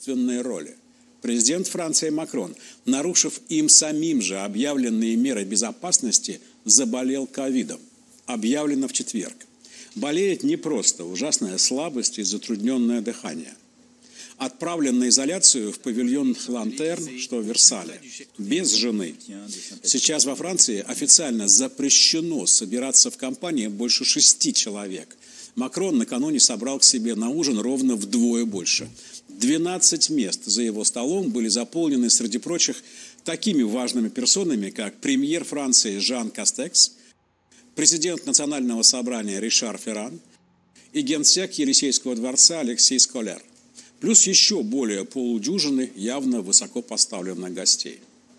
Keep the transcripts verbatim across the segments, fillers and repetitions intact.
собственной роли. Президент Франции Макрон, нарушив им самим же объявленные меры безопасности, заболел ковидом. Объявлено в четверг. Болеет не просто ужасная слабость и затрудненное дыхание. Отправлен на изоляцию в павильон Лантерн, что в Версале, без жены. Сейчас во Франции официально запрещено собираться в компании больше шести человек. Макрон накануне собрал к себе на ужин ровно вдвое больше. двенадцать мест за его столом были заполнены, среди прочих, такими важными персонами, как премьер Франции Жан Кастекс, президент Национального собрания Ришар Ферран и генсек Елисейского дворца Алексей Сколер. Плюс еще более полудюжины явно высокопоставленных гостей.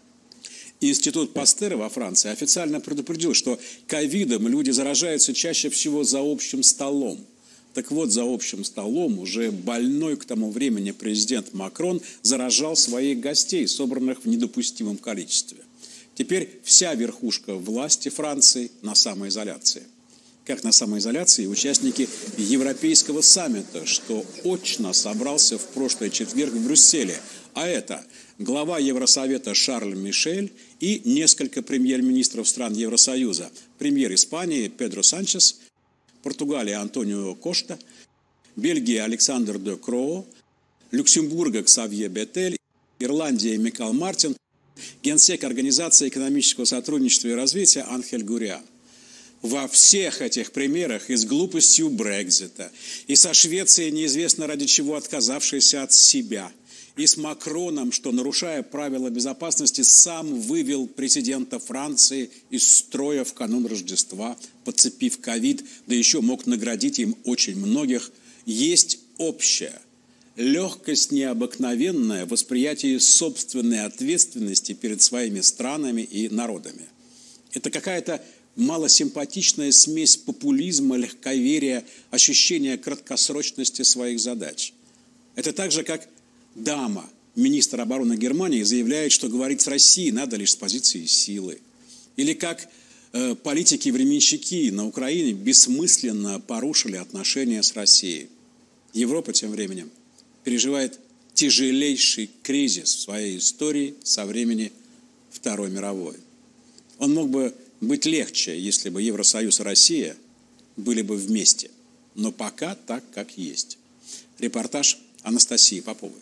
Институт Пастера во Франции официально предупредил, что ковидом люди заражаются чаще всего за общим столом. Так вот, за общим столом уже больной к тому времени президент Макрон заражал своих гостей, собранных в недопустимом количестве. Теперь вся верхушка власти Франции на самоизоляции. Как на самоизоляции участники Европейского саммита, что очно собрался в прошлый четверг в Брюсселе. А это глава Евросовета Шарль Мишель и несколько премьер-министров стран Евросоюза. Премьер Испании Педро Санчес, Португалия Антонио Кошта, Бельгия Александр де Кроо, Люксембурга Ксавье Бетель, Ирландия Микал Мартин, генсек Организации экономического сотрудничества и развития Анхель Гурриа. Во всех этих примерах и с глупостью Брексита, и со Швецией, неизвестно ради чего отказавшейся от себя, и с Макроном, что, нарушая правила безопасности, сам вывел президента Франции из строя в канун Рождества, подцепив ковид, да еще мог наградить им очень многих, есть общее. Легкость необыкновенная в восприятии собственной ответственности перед своими странами и народами. Это какая-то малосимпатичная смесь популизма, легковерия, ощущения краткосрочности своих задач. Это так же, как дама, министр обороны Германии, заявляет, что говорить с Россией надо лишь с позиции силы. Или как э, политики-временщики на Украине бессмысленно порушили отношения с Россией. Европа тем временем переживает тяжелейший кризис в своей истории со времени Второй мировой. Он мог бы быть легче, если бы Евросоюз и Россия были бы вместе. Но пока так, как есть. Репортаж Анастасии Поповой.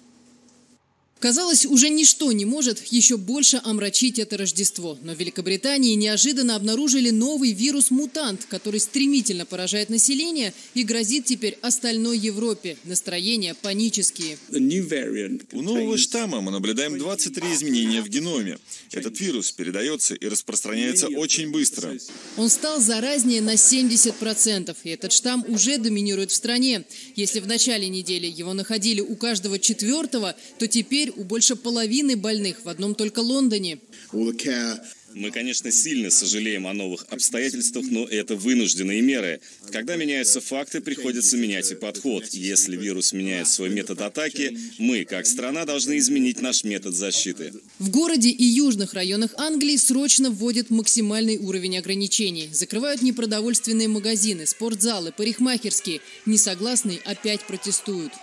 Казалось, уже ничто не может еще больше омрачить это Рождество. Но в Великобритании неожиданно обнаружили новый вирус-мутант, который стремительно поражает население и грозит теперь остальной Европе. Настроения панические. У нового штамма мы наблюдаем двадцать три изменения в геноме. Этот вирус передается и распространяется очень быстро. Он стал заразнее на семьдесят процентов, и этот штамм уже доминирует в стране. Если в начале недели его находили у каждого четвертого, то теперь у больше половины больных в одном только Лондоне. Мы, конечно, сильно сожалеем о новых обстоятельствах, но это вынужденные меры. Когда меняются факты, приходится менять и подход. Если вирус меняет свой метод атаки, мы, как страна, должны изменить наш метод защиты. В городе и южных районах Англии срочно вводят максимальный уровень ограничений. Закрывают непродовольственные магазины, спортзалы, парикмахерские. Несогласные опять протестуют.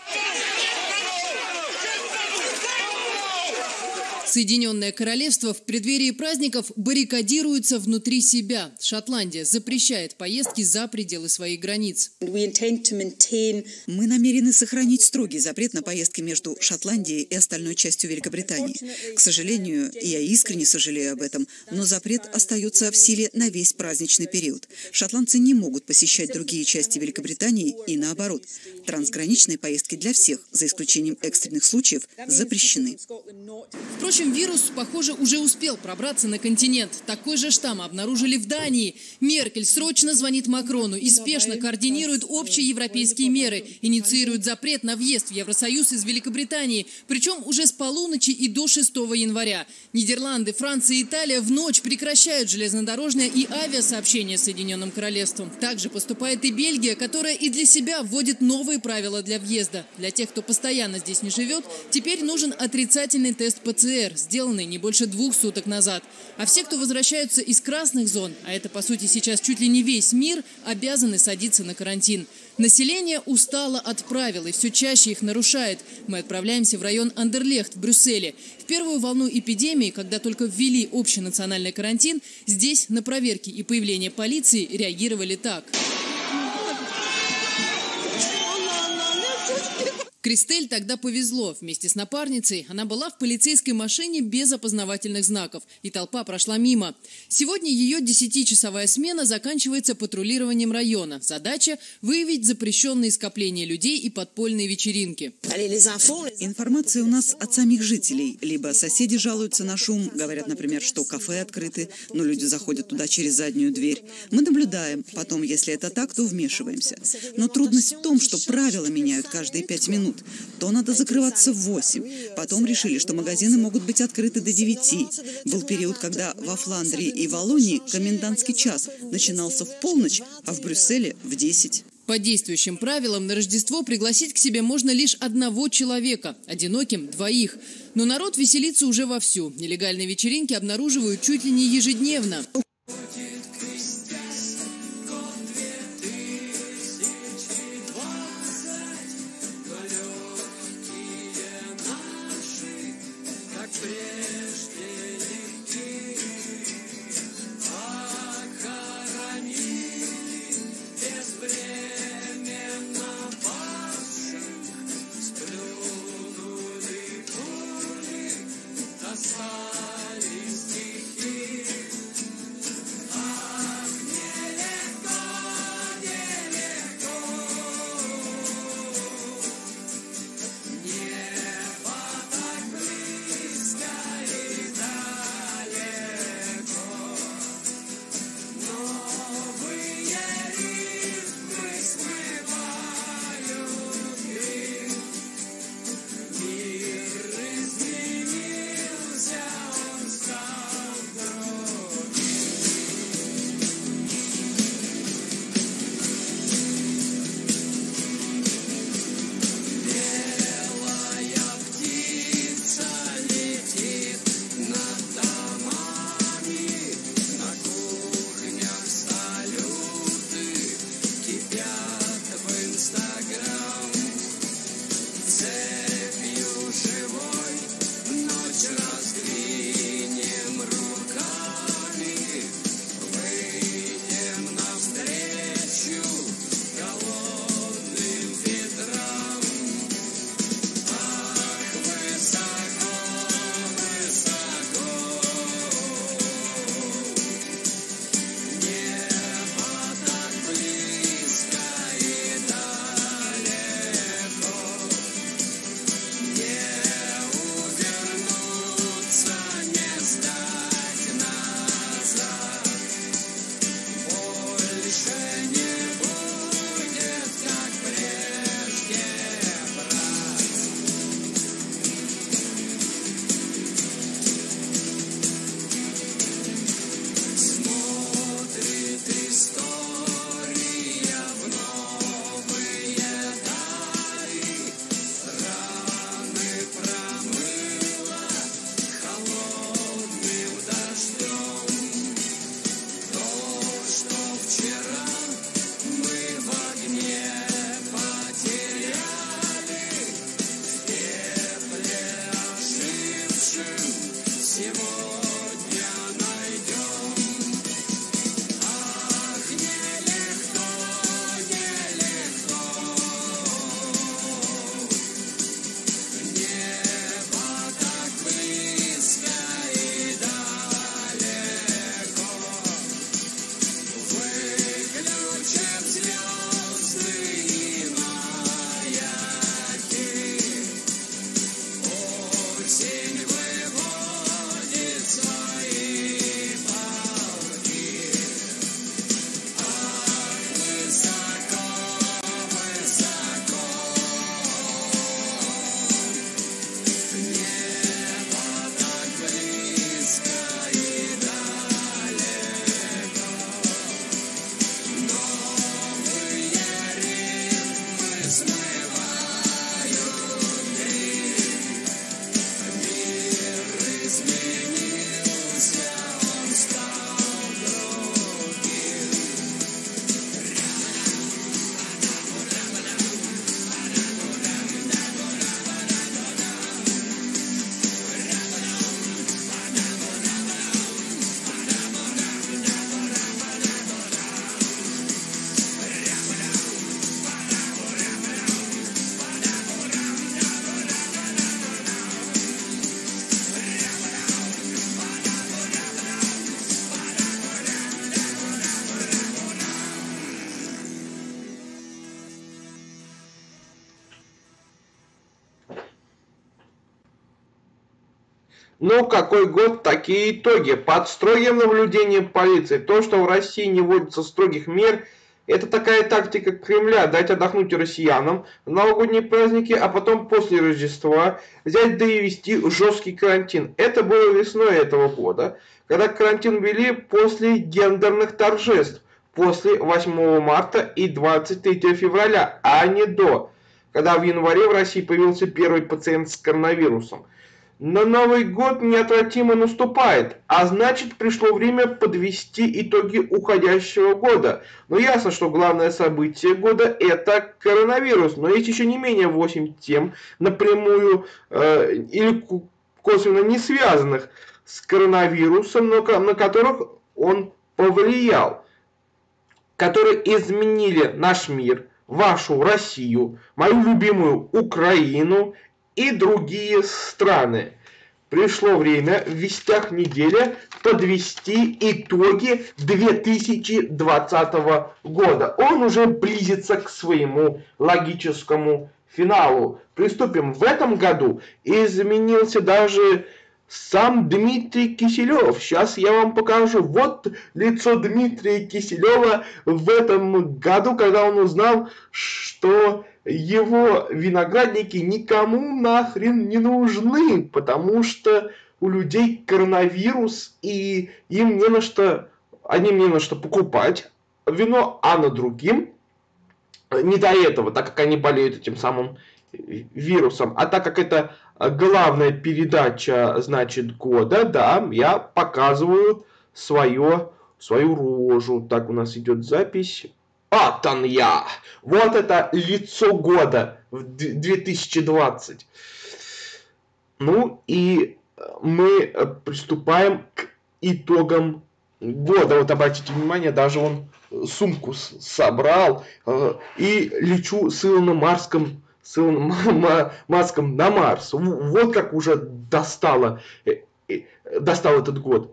Соединенное Королевство в преддверии праздников баррикадируется внутри себя. Шотландия запрещает поездки за пределы своих границ. Мы намерены сохранить строгий запрет на поездки между Шотландией и остальной частью Великобритании. К сожалению, и я искренне сожалею об этом, но запрет остается в силе на весь праздничный период. Шотландцы не могут посещать другие части Великобритании и наоборот. Трансграничные поездки для всех, за исключением экстренных случаев, запрещены. Впрочем, вирус, похоже, уже успел пробраться на континент. Такой же штамм обнаружили в Дании. Меркель срочно звонит Макрону и спешно координирует общие европейские меры, инициирует запрет на въезд в Евросоюз из Великобритании, причем уже с полуночи и до шестого января. Нидерланды, Франция и Италия в ночь прекращают железнодорожное и авиасообщение с Соединенным Королевством. Также поступает и Бельгия, которая и для себя вводит новые правила для въезда. Для тех, кто постоянно здесь не живет, теперь нужен отрицательный тест ПЦР, сделанный не больше двух суток назад. А все, кто возвращаются из красных зон, а это, по сути, сейчас чуть ли не весь мир, обязаны садиться на карантин. Население устало от правил и все чаще их нарушает. Мы отправляемся в район Андерлехт в Брюсселе. В первую волну эпидемии, когда только ввели общенациональный карантин, здесь на проверки и появление полиции реагировали так. Кристель тогда повезло. Вместе с напарницей она была в полицейской машине без опознавательных знаков, и толпа прошла мимо. Сегодня ее десятичасовая смена заканчивается патрулированием района. Задача – выявить запрещенные скопления людей и подпольные вечеринки. Информация у нас от самих жителей. Либо соседи жалуются на шум, говорят, например, что кафе открыты, но люди заходят туда через заднюю дверь. Мы наблюдаем. Потом, если это так, то вмешиваемся. Но трудность в том, что правила меняют каждые пять минут. То надо закрываться в восемь. Потом решили, что магазины могут быть открыты до девяти. Был период, когда во Фландрии и Валлонии комендантский час начинался в полночь, а в Брюсселе в десять. По действующим правилам на Рождество пригласить к себе можно лишь одного человека, одиноким – двоих. Но народ веселится уже вовсю. Нелегальные вечеринки обнаруживают чуть ли не ежедневно. Ну, какой год, такие итоги. Под строгим наблюдением полиции. То, что в России не вводится строгих мер, это такая тактика Кремля: дать отдохнуть россиянам в новогодние праздники, а потом после Рождества взять да и ввести жесткий карантин. Это было весной этого года, когда карантин ввели после гендерных торжеств, после восьмого марта и двадцать третьего февраля, а не до, когда в январе в России появился первый пациент с коронавирусом. Но Новый год неотвратимо наступает, а значит, пришло время подвести итоги уходящего года. Но ясно, что главное событие года – это коронавирус. Но есть еще не менее восемь тем, напрямую э, или косвенно не связанных с коронавирусом, но на которых он повлиял, которые изменили наш мир, вашу Россию, мою любимую Украину и другие страны. Пришло время в «Вестях недели» подвести итоги две тысячи двадцатого года. Он уже близится к своему логическому финалу. Приступим. В этом году изменился даже сам Дмитрий Киселев. Сейчас я вам покажу. Вот лицо Дмитрия Киселева в этом году, когда он узнал, что его виноградники никому нахрен не нужны, потому что у людей коронавирус, и им не на что, они не на что покупать вино, а на другим не до этого, так как они болеют этим самым вирусом. А так как это главная передача, значит, года, да, я показываю свое, свою рожу. Так, у нас идет запись. Вот он я! Вот это лицо года в две тысячи двадцать. Ну и мы приступаем к итогам года. Вот обратите внимание, даже он сумку собрал э, и лечу с Илоном Маском, с Илоном Маском на Марс. Вот как уже достало, э, э, достал этот год.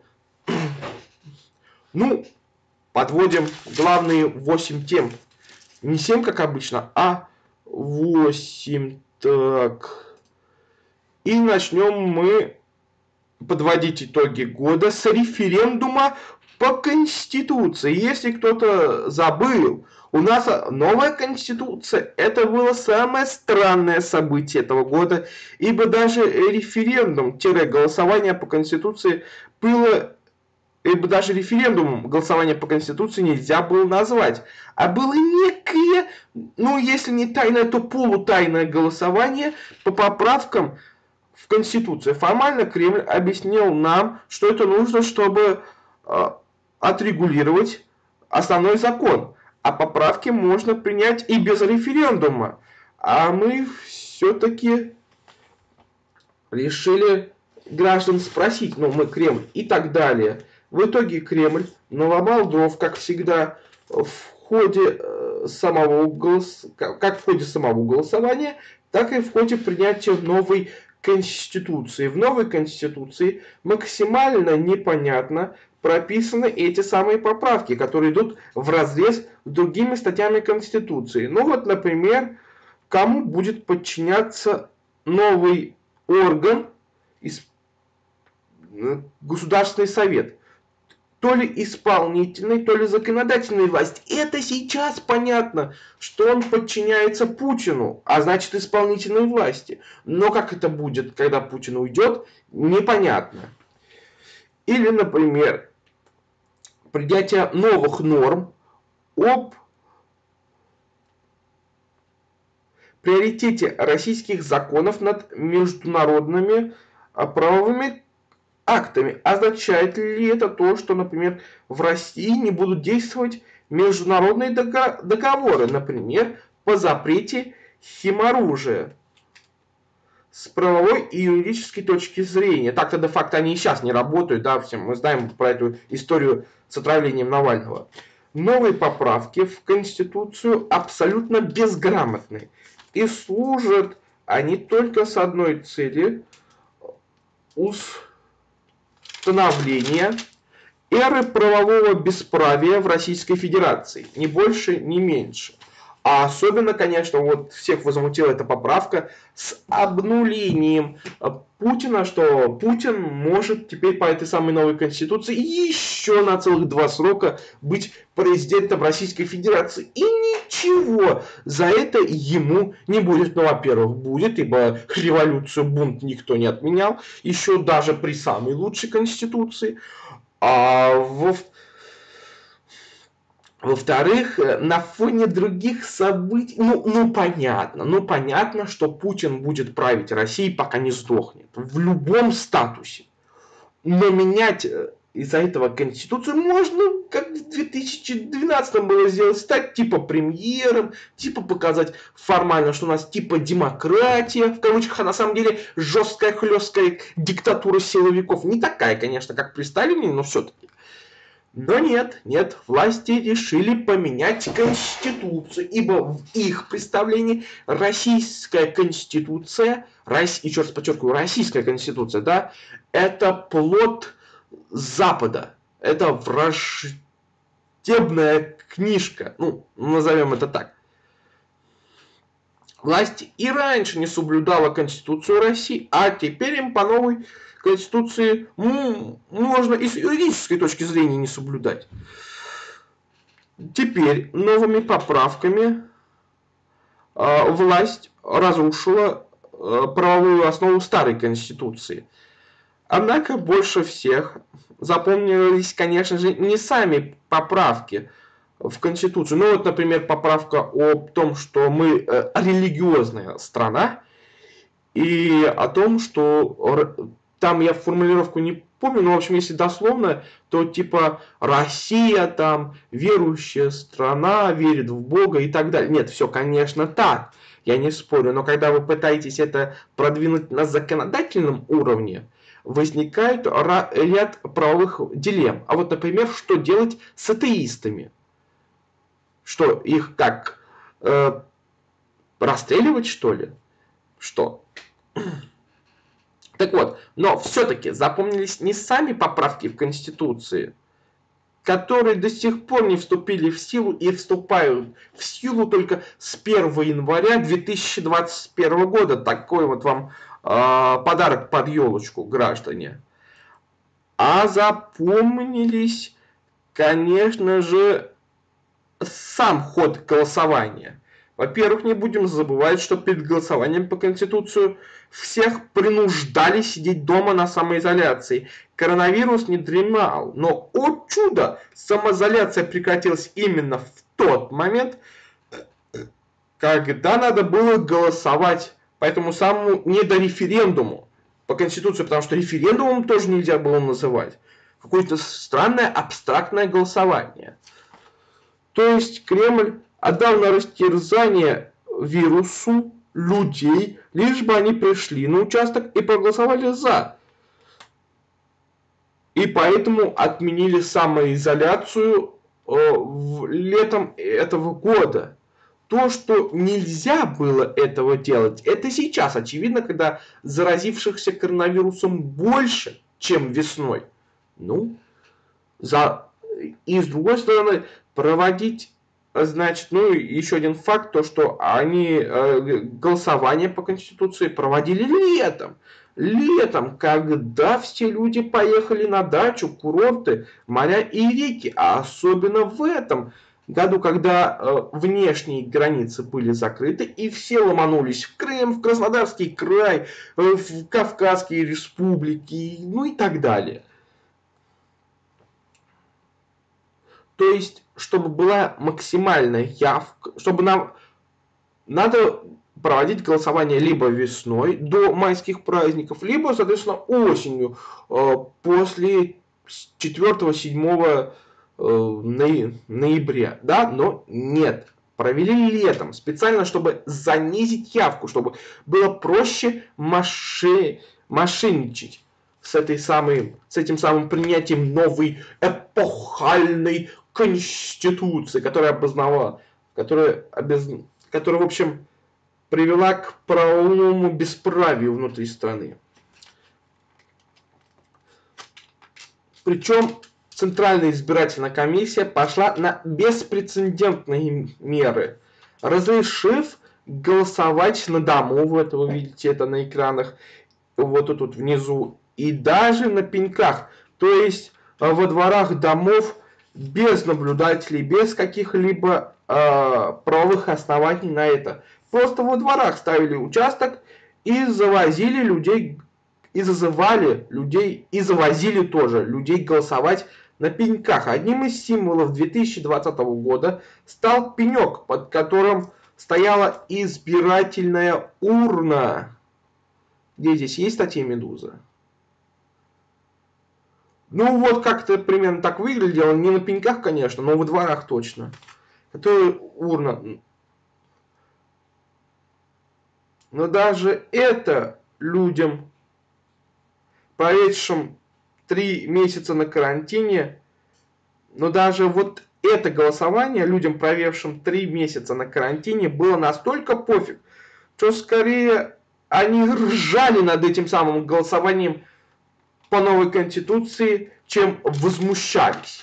Ну, подводим главные восемь тем. Не семь, как обычно, а восемь. Так. И начнем мы подводить итоги года с референдума по Конституции. Если кто-то забыл, у нас новая Конституция. Это было самое странное событие этого года, ибо даже референдум-голосование по Конституции было... Ибо даже референдумом голосование по Конституции нельзя было назвать. А было некое, ну если не тайное, то полутайное голосование по поправкам в Конституцию. Формально Кремль объяснил нам, что это нужно, чтобы э, отрегулировать основной закон. А поправки можно принять и без референдума. А мы все-таки решили граждан спросить, ну мы Кремль и так далее. В итоге Кремль наломал дров, как всегда, в ходе самого голос... как в ходе самого голосования, так и в ходе принятия новой Конституции. В новой Конституции максимально непонятно прописаны эти самые поправки, которые идут вразрез с другими статьями Конституции. Ну вот, например, кому будет подчиняться новый орган, Государственный совет. То ли исполнительной, то ли законодательной власти. Это сейчас понятно, что он подчиняется Путину, а значит исполнительной власти. Но как это будет, когда Путин уйдет, непонятно. Или, например, принятие новых норм об приоритете российских законов над международными правовыми актами. Означает ли это то, что, например, в России не будут действовать международные договоры, например, по запрете химоружия? С правовой и юридической точки зрения. Так-то де-факто они и сейчас не работают, да, всем мы знаем про эту историю с отравлением Навального. Новые поправки в Конституцию абсолютно безграмотны. И служат они только с одной целью – установления эры правового бесправия в Российской Федерации. Ни больше, ни меньше. А особенно, конечно, вот всех возмутила эта поправка с обнулением Путина, что Путин может теперь по этой самой новой конституции еще на целых два срока быть президентом Российской Федерации. И ничего за это ему не будет. Ну, во-первых, будет, ибо революцию, бунт никто не отменял, еще даже при самой лучшей конституции. А во-вторых, Во-вторых, на фоне других событий, ну, ну понятно, ну понятно, что Путин будет править Россией, пока не сдохнет, в любом статусе. Но менять из-за этого Конституцию можно, как в две тысячи двенадцатом было сделать, стать типа премьером, типа показать формально, что у нас типа демократия, в кавычках, а на самом деле жесткая, хлесткая диктатура силовиков. Не такая, конечно, как при Сталине, но все-таки. Но нет, нет, власти решили поменять Конституцию, ибо в их представлении российская Конституция, Рос... еще раз подчеркиваю, российская Конституция, да, это плод Запада, это враждебная книжка, ну, назовем это так. Власть и раньше не соблюдала Конституцию России, а теперь им по новой Конституции ну, можно и с юридической точки зрения не соблюдать. Теперь новыми поправками э, власть разрушила э, правовую основу старой Конституции. Однако больше всех запомнились, конечно же, не сами поправки в Конституцию. Ну вот, например, поправка о том, что мы э, религиозная страна, и о том, что там я формулировку не помню, но в общем, если дословно, то типа Россия там верующая страна, верит в Бога и так далее. Нет, все, конечно, так, я не спорю, но когда вы пытаетесь это продвинуть на законодательном уровне, возникает ряд правовых дилемм. А вот, например, что делать с атеистами? Что, их как, э, расстреливать, что ли? Что? Так вот, но все-таки запомнились не сами поправки в Конституции, которые до сих пор не вступили в силу и вступают в силу только с первого января две тысячи двадцать первого года. Такой вот вам э, подарок под елочку, граждане. А запомнились, конечно же, сам ход голосования. Во-первых, не будем забывать, что перед голосованием по Конституции всех принуждали сидеть дома на самоизоляции. Коронавирус не дремал, но, о чудо, самоизоляция прекратилась именно в тот момент, когда надо было голосовать по этому самому недореферендуму по Конституции, потому что референдумом тоже нельзя было называть. Какое-то странное абстрактное голосование. То есть Кремль отдал на растерзание вирусу людей, лишь бы они пришли на участок и проголосовали за. И поэтому отменили самоизоляцию э, летом этого года. То, что нельзя было этого делать, это сейчас очевидно, когда заразившихся коронавирусом больше, чем весной. Ну, за... и с другой стороны, проводить, значит, ну, еще один факт, то, что они э, голосование по Конституции проводили летом. Летом, когда все люди поехали на дачу, курорты, моря и реки. А особенно в этом году, когда э, внешние границы были закрыты, и все ломанулись в Крым, в Краснодарский край, э, в Кавказские республики, ну и так далее. То есть, чтобы была максимальная явка, чтобы нам надо проводить голосование либо весной, до майских праздников, либо, соответственно, осенью, после четвёртого-седьмого ноября. Да, но нет. Провели летом, специально, чтобы занизить явку, чтобы было проще маши... мошенничать с, этой самой, с этим самым принятием новой эпохальной Конституции, которая обосновала, которая, обез... которая, в общем, привела к правовому бесправию внутри страны. Причем Центральная избирательная комиссия пошла на беспрецедентные меры. разрешив голосовать на дому, вот вы видите это на экранах, вот тут, тут внизу, и даже на пеньках, то есть во дворах домов без наблюдателей, без каких-либо э, правовых оснований на это. Просто во дворах ставили участок и завозили людей, и зазывали людей, и завозили тоже людей голосовать на пеньках. Одним из символов две тысячи двадцатого года стал пенек, под которым стояла избирательная урна. Где здесь есть статья «Медуза»? Ну вот как-то примерно так выглядело, не на пеньках, конечно, но во дворах точно. Это урна. Но даже это людям, проведшим три месяца на карантине, но даже вот это голосование людям, проведшим три месяца на карантине, было настолько пофиг, что скорее они ржали над этим самым голосованием по новой конституции, чем возмущались.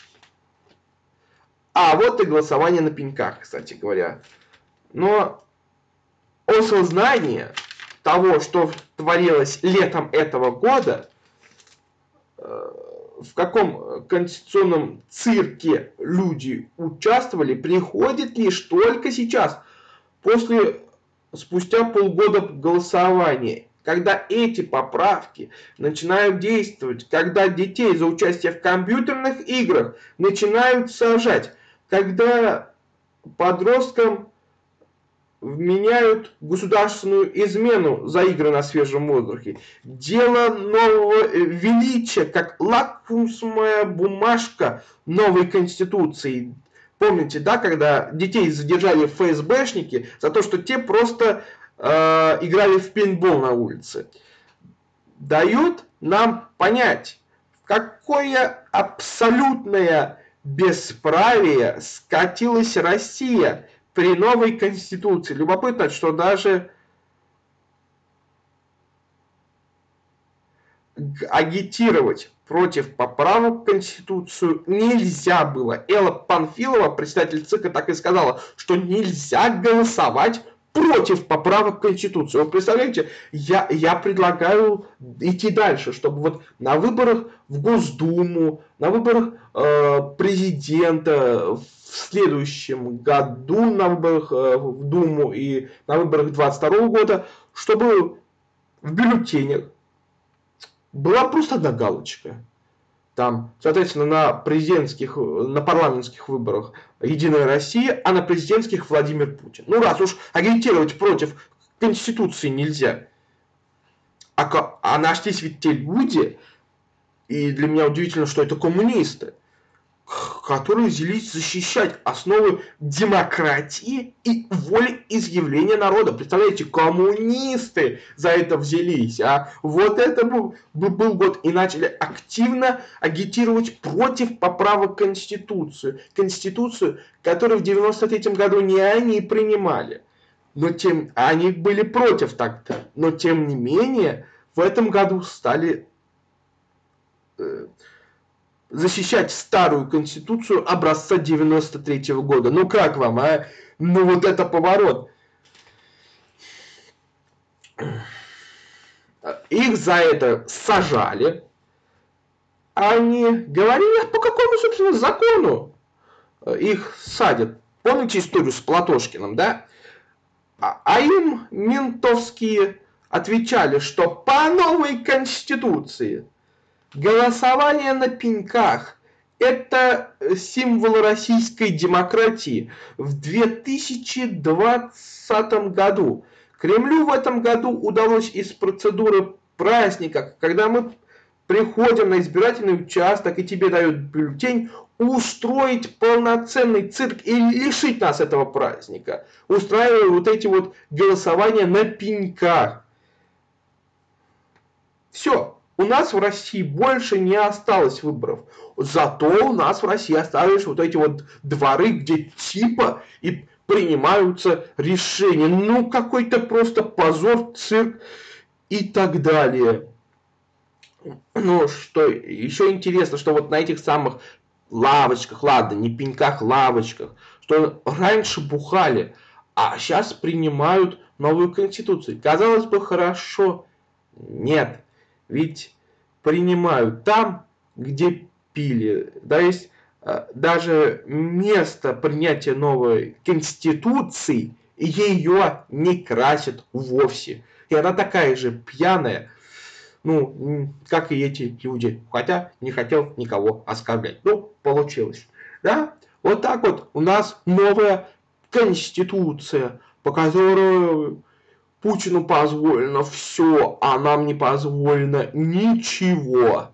А вот и голосование на пеньках, кстати говоря. Но осознание того, что творилось летом этого года, в каком конституционном цирке люди участвовали, приходит лишь только сейчас, после, спустя полгода голосования. Когда эти поправки начинают действовать, когда детей за участие в компьютерных играх начинают сажать, когда подросткам вменяют государственную измену за игры на свежем воздухе, дело нового величия, как лакмусовая бумажка новой конституции. Помните, да, когда детей задержали ФСБшники за то, что те просто э, играли в пейнтбол на улице. Дают нам понять, какое абсолютное бесправие скатилась Россия при новой конституции. Любопытно, что даже агитировать против поправок в Конституцию нельзя было. Элла Панфилова, председатель ЦИКа, так и сказала, что нельзя голосовать против поправок в Конституцию. Вы представляете, я, я предлагаю идти дальше, чтобы вот на выборах в Госдуму, на выборах э, президента в следующем году, на выборах э, в Думу и на выборах двадцать второго года, чтобы в бюллетенях была просто одна галочка. Там, соответственно, на президентских, на парламентских выборах «Единая Россия», а на президентских Владимир Путин. Ну, раз уж агитировать против Конституции нельзя. А, а нашлись ведь те люди, и для меня удивительно, что это коммунисты, которые взялись защищать основы демократии и волеизъявления народа. Представляете, коммунисты за это взялись. А вот это был, был год. И начали активно агитировать против поправок в Конституцию. Конституцию, которую в девяносто третьем году не они принимали. Но тем, они были против так-то. Но тем не менее, в этом году стали э, защищать старую конституцию образца девяносто третьего года. Ну как вам, а? Ну вот это поворот. Их за это сажали. Они говорили, по какому, собственно, закону их садят. Помните историю с Платошкиным, да? А им ментовские отвечали, что по новой конституции голосование на пеньках – это символ российской демократии. В две тысячи двадцатом году Кремлю в этом году удалось из процедуры праздника, когда мы приходим на избирательный участок и тебе дают бюллетень, устроить полноценный цирк и лишить нас этого праздника, устраивая вот эти вот голосования на пеньках. Все. У нас в России больше не осталось выборов. Зато у нас в России остались вот эти вот дворы, где типа и принимаются решения. Ну, какой-то просто позор, цирк и так далее. Ну, что еще интересно, что вот на этих самых лавочках, ладно, не пеньках, лавочках, что раньше бухали, а сейчас принимают новую конституцию. Казалось бы, хорошо. Нет, ведь принимают там, где пили. То есть даже место принятия новой конституции ее не красят вовсе. И она такая же пьяная, ну, как и эти люди. Хотя не хотел никого оскорблять. Ну, получилось. Да? Вот так вот у нас новая конституция, по которой Путину позволено все, а нам не позволено ничего.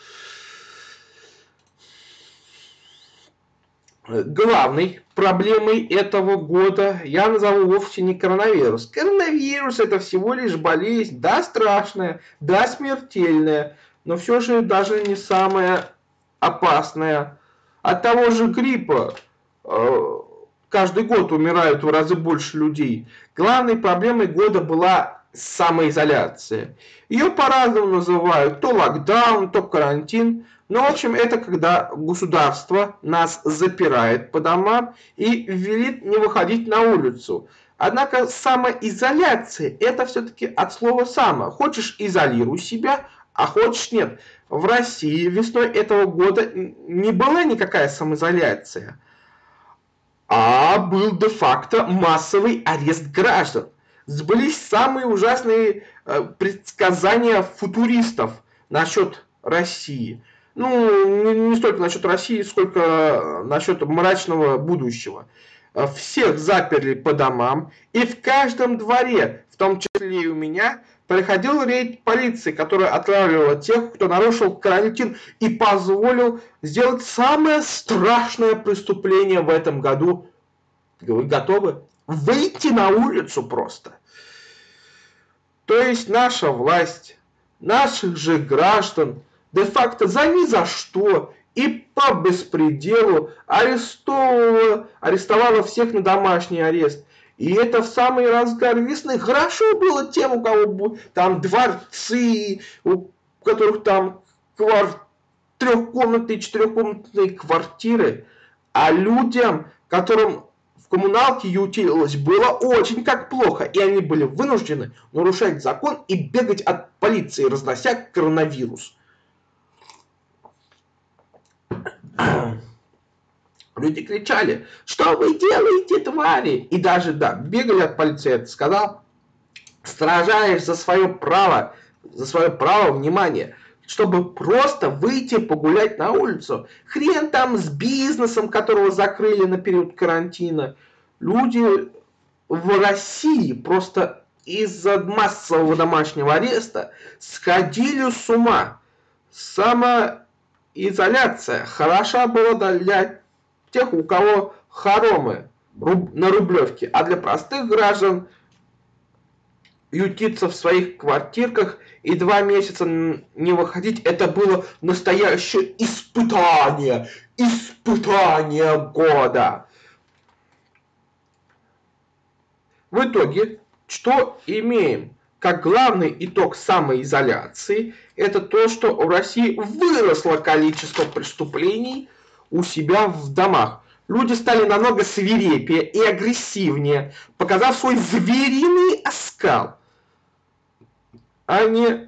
Главной проблемой этого года я назову вовсе не коронавирус. Коронавирус — это всего лишь болезнь, да, страшная, да, смертельная, но все же даже не самая опасная. От того же гриппа э, каждый год умирают в разы больше людей. Главной проблемой года была самоизоляция. Ее по-разному называют: то локдаун, то карантин. Но, в общем, это когда государство нас запирает по домам и велит не выходить на улицу. Однако самоизоляция — это все-таки от слова «само». Хочешь — изолируй себя, а хочешь — нет. В России весной этого года не была никакая самоизоляция, а был де-факто массовый арест граждан. Сбылись самые ужасные э, предсказания футуристов насчет России. Ну, не, не столько насчет России, сколько насчет мрачного будущего. Всех заперли по домам, и в каждом дворе, в том числе и у меня, проходил рейд полиции, которая отлавливала тех, кто нарушил карантин и позволил сделать самое страшное преступление в этом году. Вы готовы? Выйти на улицу просто. То есть наша власть, наших же граждан, де-факто за ни за что и по беспределу арестовывала, арестовала всех на домашний арест. И это в самый разгар весны. Хорошо было тем, у кого там дворцы, у которых там квар... трехкомнатные, четырехкомнатные квартиры. А людям, которым в коммуналке ютилось, было очень как плохо. И они были вынуждены нарушать закон и бегать от полиции, разнося коронавирус. Люди кричали: что вы делаете, твари? И даже, да, бегали от полиции, это сказал. Сражаешь за свое право, за свое право, внимание, чтобы просто выйти погулять на улицу. Хрен там с бизнесом, которого закрыли на период карантина. Люди в России просто из-за массового домашнего ареста сходили с ума. Самоизоляция хороша была для тех, у кого хоромы на Рублевке, а для простых граждан ютиться в своих квартирках и два месяца не выходить — это было настоящее испытание, испытание года. В итоге, что имеем? Как главный итог самоизоляции, это то, что в России выросло количество преступлений у себя в домах. Люди стали намного свирепее и агрессивнее, показав свой звериный оскал, а не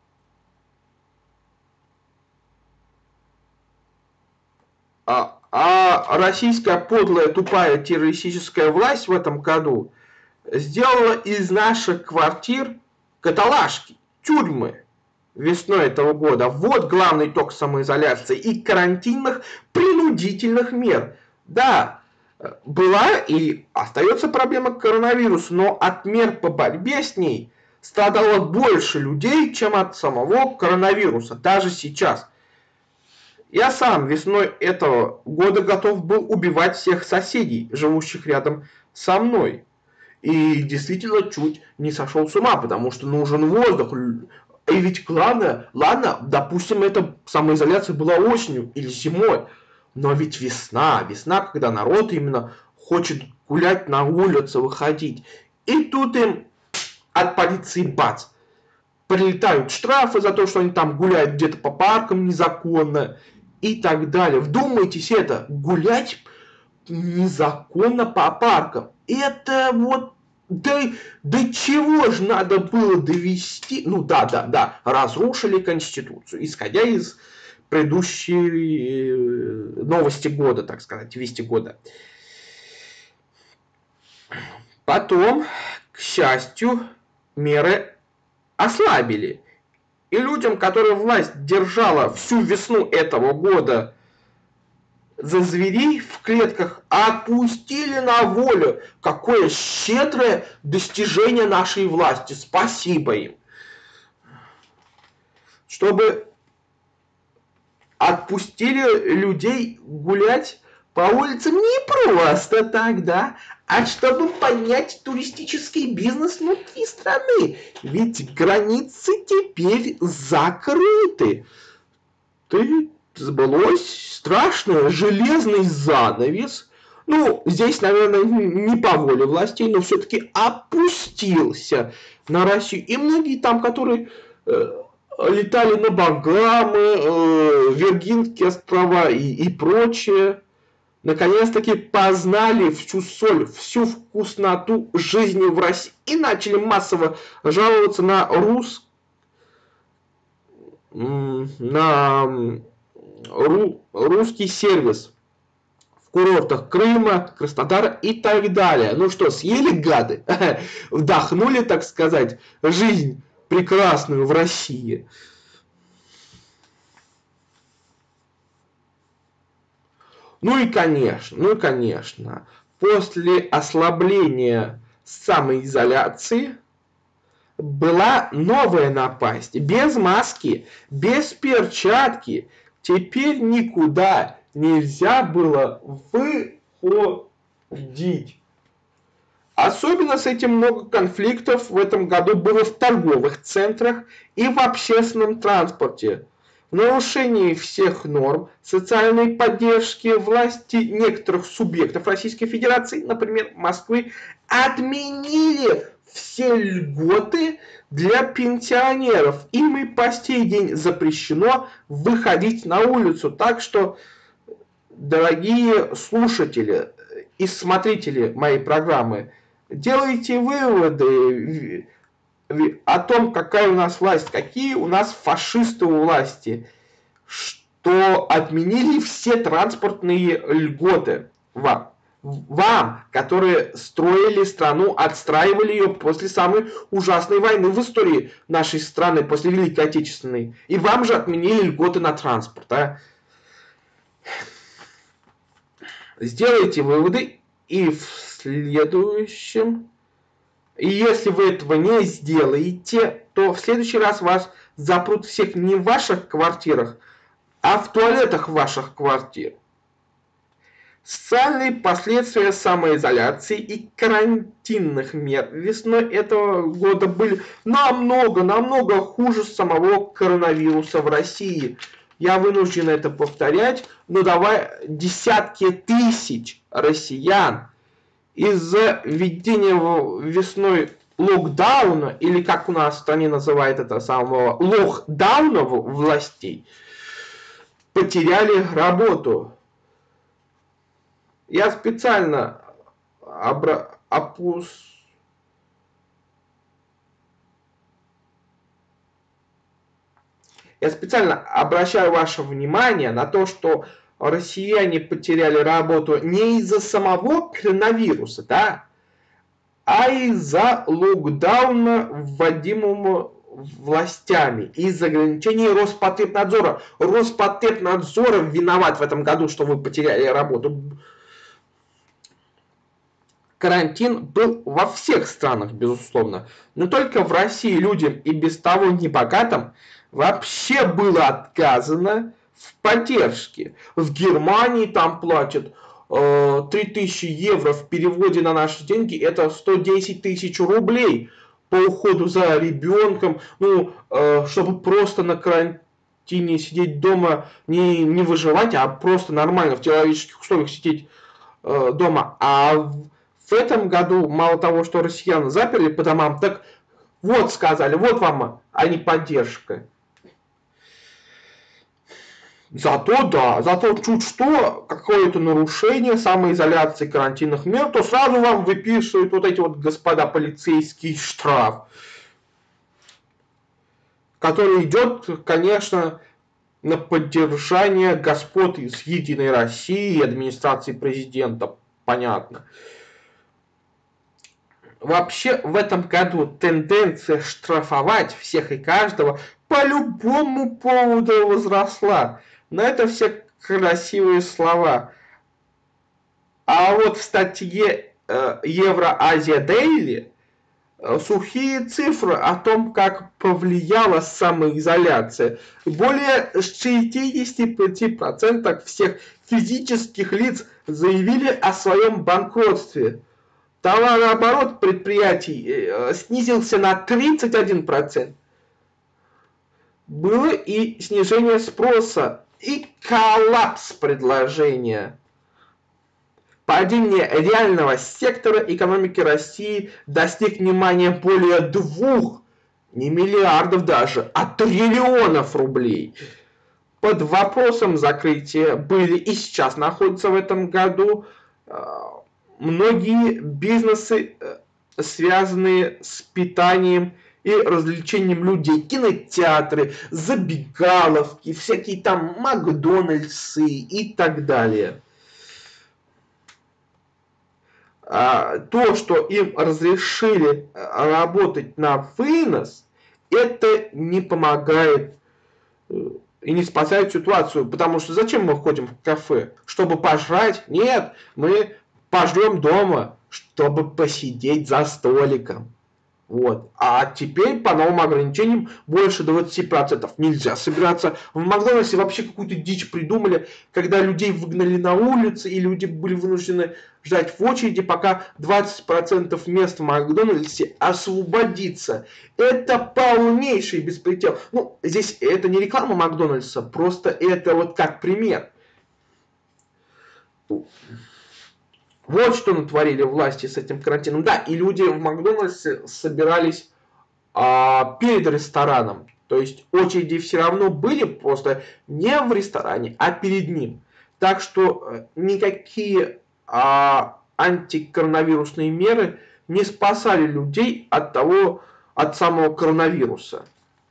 а, а российская подлая, тупая террористическая власть в этом году сделала из наших квартир каталажки, тюрьмы весной этого года. Вот главный итог самоизоляции и карантинных принудительных мер. Да, была и остается проблема коронавируса, но от мер по борьбе с ней страдало больше людей, чем от самого коронавируса, даже сейчас. Я сам весной этого года готов был убивать всех соседей, живущих рядом со мной. И действительно чуть не сошел с ума, потому что нужен воздух. И ведь главное, ладно, допустим, эта самоизоляция была осенью или зимой, но ведь весна, весна, когда народ именно хочет гулять на улице, выходить. И тут им от полиции бац, прилетают штрафы за то, что они там гуляют где-то по паркам незаконно и так далее. Вдумайтесь это, гулять незаконно по паркам. это вот до, до чего же надо было довести? Ну да, да, да, разрушили Конституцию, исходя из предыдущей новости года, так сказать, вести года. Потом, к счастью, меры ослабили. И людям, которые власть держала всю весну этого года за зверей в клетках, отпустили на волю. Какое щедрое достижение нашей власти. Спасибо им. Чтобы отпустили людей гулять по улицам не просто так, да, а чтобы поднять туристический бизнес внутри страны. Ведь границы теперь закрыты. Ты сбылось страшное, железный занавес. Ну, здесь, наверное, не по воле властей, но все-таки опустился на Россию. И многие там, которые э, летали на Багамы, э, Виргинские острова и, и прочее, наконец-таки познали всю соль, всю вкусноту жизни в России и начали массово жаловаться на рус... на ру... русский сервис в курортах Крыма, Краснодара и так далее. Ну что, съели гады? Вдохнули, так сказать, жизнь прекрасную в России. Ну и конечно, ну и конечно, после ослабления самоизоляции была новая напасть. Без маски, без перчатки. Теперь никуда нельзя было выходить. Особенно с этим много конфликтов в этом году было в торговых центрах и в общественном транспорте. В нарушении всех норм социальной поддержки власти некоторых субъектов Российской Федерации, например, Москвы, отменили все льготы для пенсионеров. Им и по сей день запрещено выходить на улицу. Так что, дорогие слушатели и смотрители моей программы, делайте выводы о том, какая у нас власть, какие у нас фашисты у власти, что отменили все транспортные льготы вам, вам, которые строили страну, отстраивали ее после самой ужасной войны в истории нашей страны, после Великой Отечественной. И вам же отменили льготы на транспорт. А? Сделайте выводы и в следующем... И если вы этого не сделаете, то в следующий раз вас запрут всех не в ваших квартирах, а в туалетах ваших квартир. Социальные последствия самоизоляции и карантинных мер весной этого года были намного, намного хуже самого коронавируса в России. Я вынужден это повторять, но давай десятки тысяч россиян из-за введения весной локдауна, или как у нас в стране называют это самого локдауна властей, потеряли работу. Я специально обра... опус... Я специально обращаю ваше внимание на то, что россияне потеряли работу не из-за самого коронавируса, да, а из-за локдауна, вводимого властями, из-за ограничений Роспотребнадзора. Роспотребнадзор виноват в этом году, что вы потеряли работу. Карантин был во всех странах, безусловно, но только в России людям и без того небогатым вообще было отказано в поддержке. В Германии там платят э, три тысячи евро, в переводе на наши деньги это сто десять тысяч рублей по уходу за ребенком, ну, э, чтобы просто на карантине сидеть дома, не, не выживать, а просто нормально в человеческих условиях сидеть э, дома. А в, в этом году мало того, что россиян заперли по домам, так вот сказали, вот вам, а не поддержка. Зато да, зато чуть что, какое-то нарушение самоизоляции, карантинных мер, то сразу вам выписывают вот эти вот господа полицейский штраф, который идет, конечно, на поддержание господ из Единой России и администрации президента, понятно. Вообще в этом году тенденция штрафовать всех и каждого по любому поводу возросла. Но это все красивые слова. А вот в статье э, Евро-Азия Дейли э, сухие цифры о том, как повлияла самоизоляция. Более шестидесяти пяти процентов всех физических лиц заявили о своем банкротстве. Товарооборот предприятий э, снизился на тридцать один процент. Было и снижение спроса, и коллапс предложения. Падение реального сектора экономики России достиг внимания более двух, не миллиардов даже, а триллионов рублей. Под вопросом закрытия были и сейчас находятся в этом году э, многие бизнесы, связанные с питанием и развлечением людей, кинотеатры, забегаловки, всякие там Макдональдсы и так далее. То, что им разрешили работать на вынос, это не помогает и не спасает ситуацию, потому что зачем мы ходим в кафе? Чтобы пожрать? Нет, мы пожрем дома, чтобы посидеть за столиком. Вот. А теперь по новым ограничениям больше двадцати процентов нельзя собираться. В Макдональдсе вообще какую-то дичь придумали, когда людей выгнали на улицы, и люди были вынуждены ждать в очереди, пока двадцать процентов мест в Макдональдсе освободится. Это полнейший беспредел. Ну, здесь это не реклама Макдональдса, просто это вот как пример. Вот что натворили власти с этим карантином. Да, и люди в Макдональдсе собирались а, перед рестораном. То есть очереди все равно были, просто не в ресторане, а перед ним. Так что никакие а, антикоронавирусные меры не спасали людей от того, от самого коронавируса.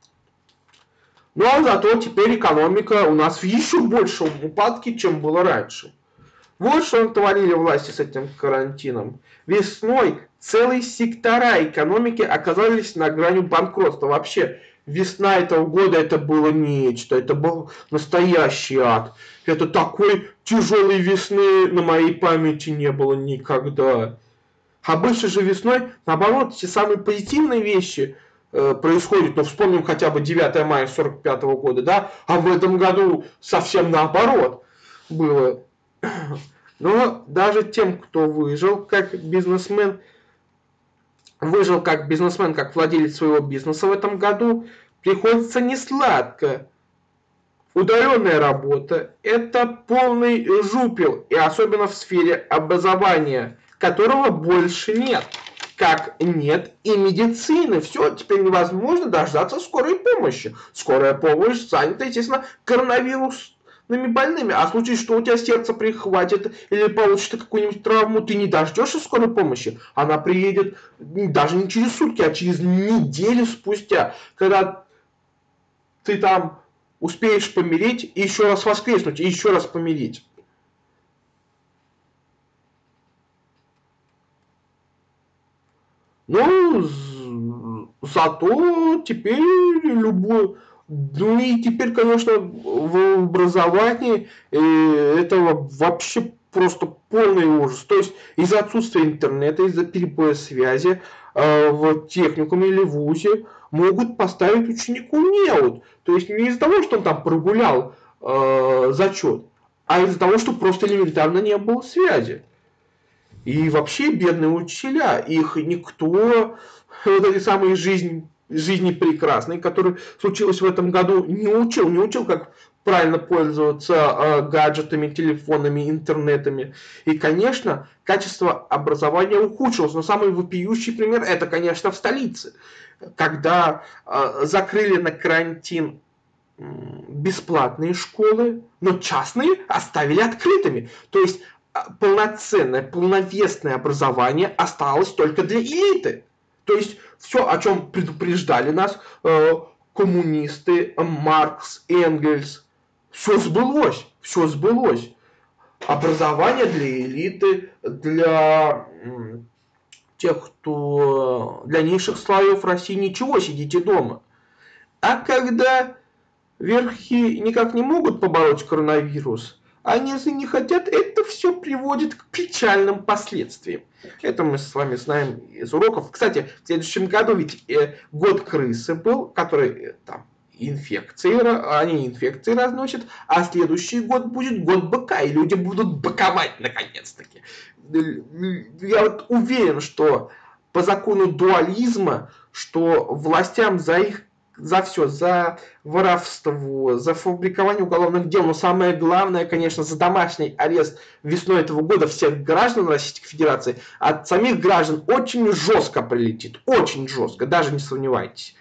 Но зато теперь экономика у нас в еще большем упадке, чем было раньше. Вот что натворили власти с этим карантином. Весной целые сектора экономики оказались на грани банкротства. Вообще, весна этого года это было нечто. Это был настоящий ад. Это такой тяжелой весны на моей памяти не было никогда. А бывшей же весной, наоборот, все самые позитивные вещи э, происходят. Ну, вспомним хотя бы девятое мая сорок пятого года, да? А в этом году совсем наоборот было. Но даже тем, кто выжил как бизнесмен, выжил как бизнесмен, как владелец своего бизнеса в этом году, приходится несладко. Удаленная работа – это полный жупел, и особенно в сфере образования, которого больше нет. Как нет и медицины. Все, теперь невозможно дождаться скорой помощи. Скорая помощь занята, естественно, коронавирус больными, а в случае, что у тебя сердце прихватит или получишь ты какую-нибудь травму, ты не дождешься скорой помощи, она приедет даже не через сутки, а через неделю спустя, когда ты там успеешь помереть и еще раз воскреснуть, и еще раз помереть. Ну, зато теперь любой... Ну и теперь, конечно, в образовании э, этого вообще просто полный ужас. То есть из-за отсутствия интернета, из-за перебоя связи э, в техникуме или вузе могут поставить ученику неуд. То есть не из-за того, что он там прогулял э, зачет, а из-за того, что просто элементарно не было связи. И вообще бедные учителя, их никто, вот эти самые жизни... жизни прекрасной, которая случилась в этом году, не учил, не учил, как правильно пользоваться э, гаджетами, телефонами, интернетами. И, конечно, качество образования ухудшилось. Но самый вопиющий пример это, конечно, в столице. Когда э, закрыли на карантин бесплатные школы, но частные оставили открытыми. То есть полноценное, полновесное образование осталось только для элиты. То есть все, о чем предупреждали нас э, коммунисты, Маркс, Энгельс, все сбылось, все сбылось. Образование для элиты, для тех, кто для низших слоев России, ничего, сидите дома. А когда верхи никак не могут побороть коронавирус, а низы не хотят, это все приводит к печальным последствиям. Это мы с вами знаем из уроков. Кстати, в следующем году ведь э, год крысы был, который э, там инфекции, они инфекции разносят, а следующий год будет год быка, и люди будут быковать наконец-таки. Я вот уверен, что по закону дуализма, что властям за их за все, за воровство, за фабрикование уголовных дел, но самое главное, конечно, за домашний арест весной этого года всех граждан Российской Федерации, от самих граждан очень жестко прилетит, очень жестко, даже не сомневайтесь.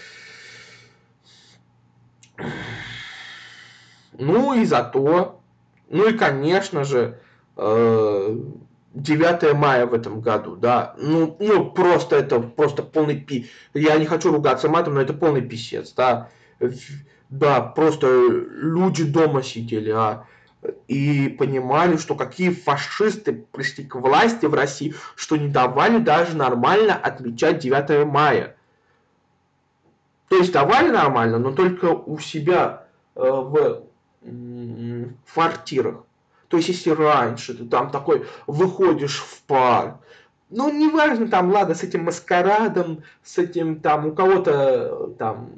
Ну и зато, ну и конечно же, девятое мая в этом году, да, ну, ну просто это просто полный пи, я не хочу ругаться матом, но это полный писец, да, да, просто люди дома сидели, а, и понимали, что какие фашисты пришли к власти в России, что не давали даже нормально отмечать девятое мая. То есть давали нормально, но только у себя э, в э, квартирах. То есть, если раньше ты там такой выходишь в парк, ну, неважно, там, ладно, с этим маскарадом, с этим, там, у кого-то, там,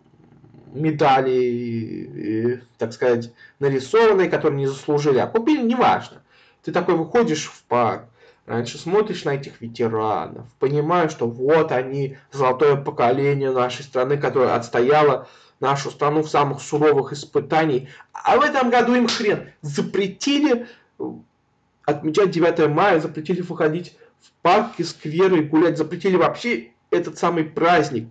медали, так сказать, нарисованные, которые не заслужили, а купили, неважно. Ты такой выходишь в парк, раньше смотришь на этих ветеранов, понимаешь, что вот они, золотое поколение нашей страны, которое отстояло нашу страну в самых суровых испытаний. А в этом году им хрен. Запретили отмечать девятое мая, запретили выходить в парки, скверы, гулять, запретили вообще этот самый праздник.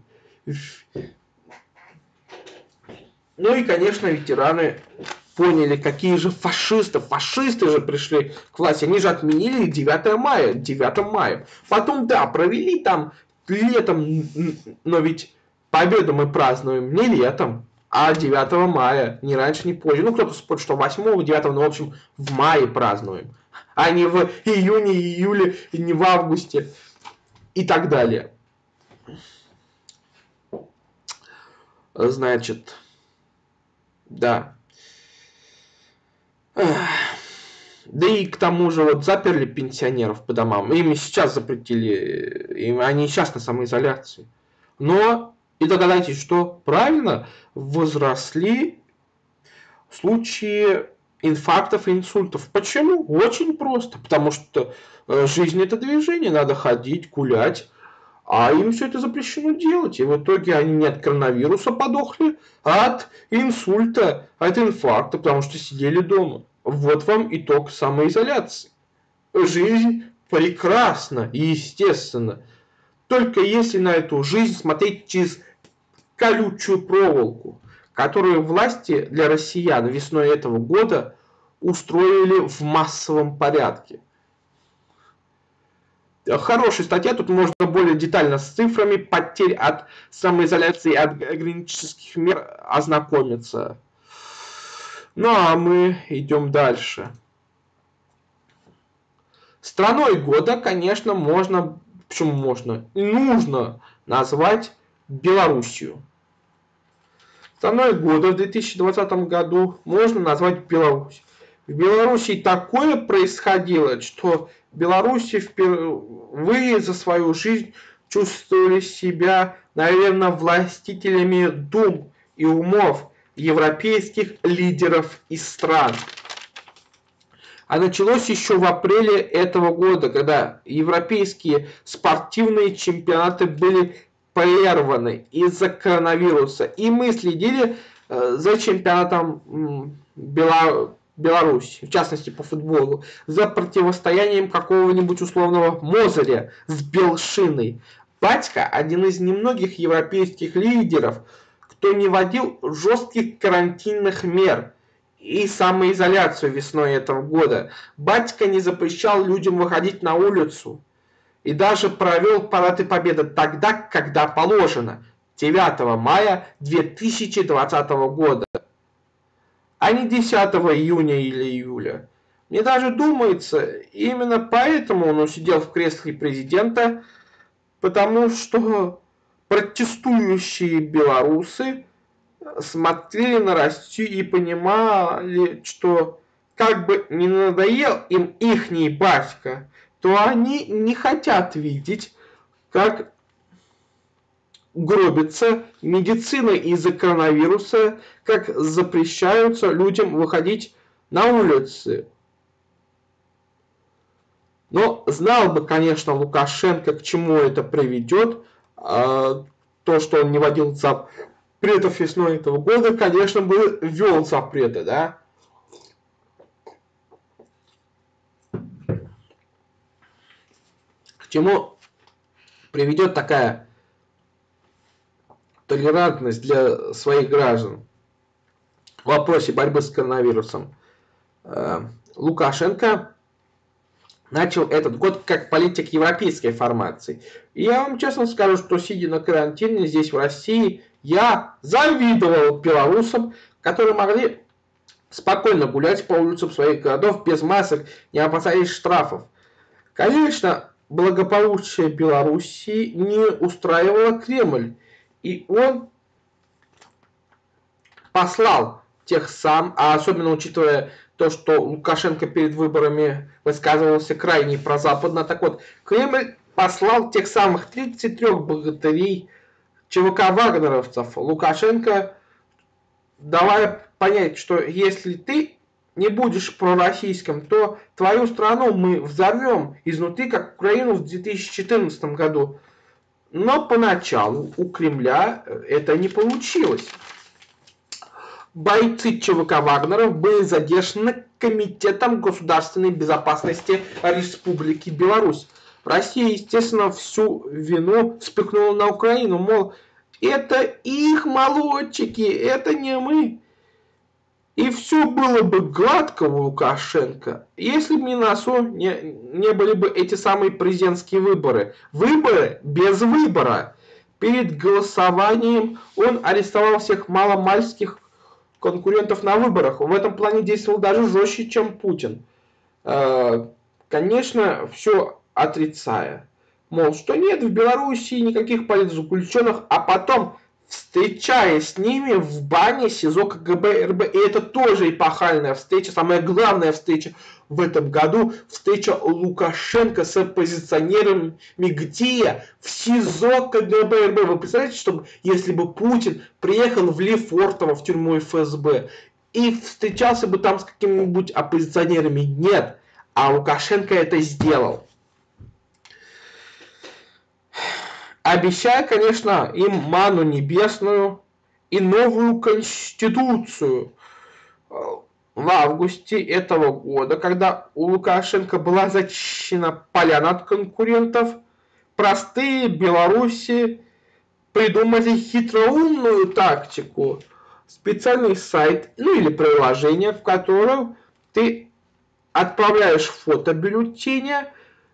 Ну и, конечно, ветераны поняли, какие же фашисты, фашисты же пришли к власти. Они же отменили девятое мая, девятое мая. Потом, да, провели там летом, но ведь победу мы празднуем не летом, а девятого мая, ни раньше, ни позже. Ну, кто-то спорит, что восьмого, девятого, но, в общем, в мае празднуем, а не в июне, июле, не в августе и так далее. Значит, да. Да и к тому же вот заперли пенсионеров по домам. Им сейчас запретили, им, они сейчас на самоизоляции. Но и догадайтесь, что правильно возросли случаи инфарктов и инсультов. Почему? Очень просто. Потому что жизнь это движение, надо ходить, гулять, а им все это запрещено делать. И в итоге они не от коронавируса подохли, а от инсульта, от инфаркта, потому что сидели дома. Вот вам итог самоизоляции. Жизнь прекрасна и естественна. Только если на эту жизнь смотреть через колючую проволоку, которую власти для россиян весной этого года устроили в массовом порядке. Хорошая статья, тут можно более детально с цифрами потерь от самоизоляции и от ограничительных мер ознакомиться. Ну а мы идем дальше. Страной года, конечно, можно, почему можно, и нужно назвать Белоруссию. Страной года в две тысячи двадцатом году можно назвать Беларусь. В Беларуси такое происходило, что белорусы впервые за свою жизнь чувствовали себя, наверное, властителями дум и умов европейских лидеров и стран. А началось еще в апреле этого года, когда европейские спортивные чемпионаты были прерваны из-за коронавируса. И мы следили за чемпионатом Беларуси. Беларуси, в частности по футболу, за противостоянием какого-нибудь условного Мозыря с Белшиной. Батька, один из немногих европейских лидеров, кто не вводил жестких карантинных мер и самоизоляцию весной этого года. Батька не запрещал людям выходить на улицу и даже провел парады Победы тогда, когда положено, девятого мая две тысячи двадцатого года, а не десятого июня или июля. Мне даже думается, именно поэтому он сидел в кресле президента, потому что протестующие белорусы смотрели на Россию и понимали, что как бы не надоел им ихний батька, то они не хотят видеть, как гробится медицина из-за коронавируса, как запрещаются людям выходить на улицы. Но знал бы, конечно, Лукашенко, к чему это приведет, то, что он не вводил запретов весной этого года, конечно, бы ввел запреты, да. К чему приведет такая толерантность для своих граждан в вопросе борьбы с коронавирусом? Лукашенко начал этот год как политик европейской формации. И я вам честно скажу, что сидя на карантине здесь в России, я завидовал белорусам, которые могли спокойно гулять по улицам своих городов без масок, не опасаясь штрафов. Конечно, благополучие Белоруссии не устраивало Кремль, и он послал тех сам, а особенно учитывая то, что Лукашенко перед выборами высказывался крайне прозападно. Так вот, Кремль послал тех самых тридцать три богатырей, ЧВК вагнеровцев Лукашенко, давая понять, что если ты не будешь пророссийским, то твою страну мы взорвем изнутри, как Украину в две тысячи четырнадцатом году. Но поначалу у Кремля это не получилось. Бойцы ЧВК Вагнеров были задержаны Комитетом государственной безопасности Республики Беларусь. Россия, естественно, всю вину спихнула на Украину, мол, это их молодчики, это не мы. И все было бы гладко у Лукашенко, если бы не на носу не, не были бы эти самые президентские выборы. Выборы без выбора. Перед голосованием он арестовал всех маломальских конкурентов на выборах. В этом плане действовал даже жестче, чем Путин. Конечно, все отрицая. Мол, что нет в Белоруссии никаких политзаключенных, а потом, встречаясь с ними в бане СИЗО КГБ РБ, и это тоже эпохальная встреча, самая главная встреча в этом году, встреча Лукашенко с оппозиционерами, где? В СИЗО КГБ РБ. Вы представляете, что если бы Путин приехал в Лефортово, в тюрьму эф эс бэ, и встречался бы там с какими-нибудь оппозиционерами? Нет. А Лукашенко это сделал. Обещая, конечно, им ману небесную и новую конституцию. В августе этого года, когда у Лукашенко была зачищена поляна от конкурентов, простые белорусы придумали хитроумную тактику. Специальный сайт, ну или приложение, в котором ты отправляешь фото бюллетеня,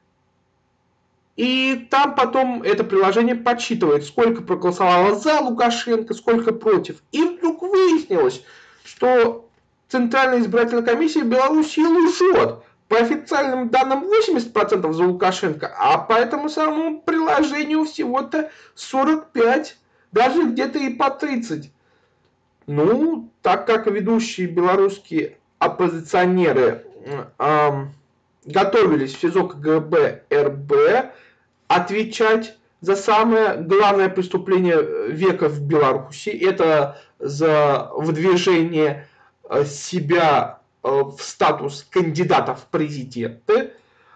и там потом это приложение подсчитывает, сколько проголосовало за Лукашенко, сколько против. И вдруг выяснилось, что Центральная избирательная комиссия в Беларуси лжет. По официальным данным восемьдесят процентов за Лукашенко, а по этому самому приложению всего-то сорок пять, даже где-то и по тридцать. Ну, так как ведущие белорусские оппозиционеры э, готовились в СИЗО КГБ РБ отвечать за самое главное преступление века в Беларуси, это за выдвижение себя в статус кандидата в президенты.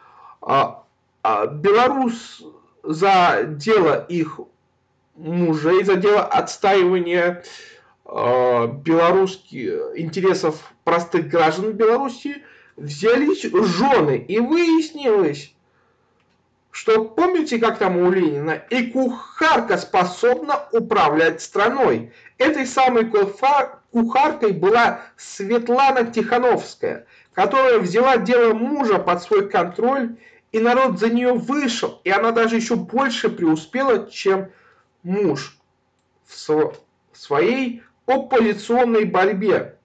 Беларусь за дело их мужей, за дело отстаивания белорусских интересов простых граждан Беларуси взялись жены. И выяснилось, что, помните, как там у Ленина, и кухарка способна управлять страной. Этой самой кухаркой была Светлана Тихановская, которая взяла дело мужа под свой контроль, и народ за нее вышел, и она даже еще больше преуспела, чем муж в своей оппозиционной борьбе.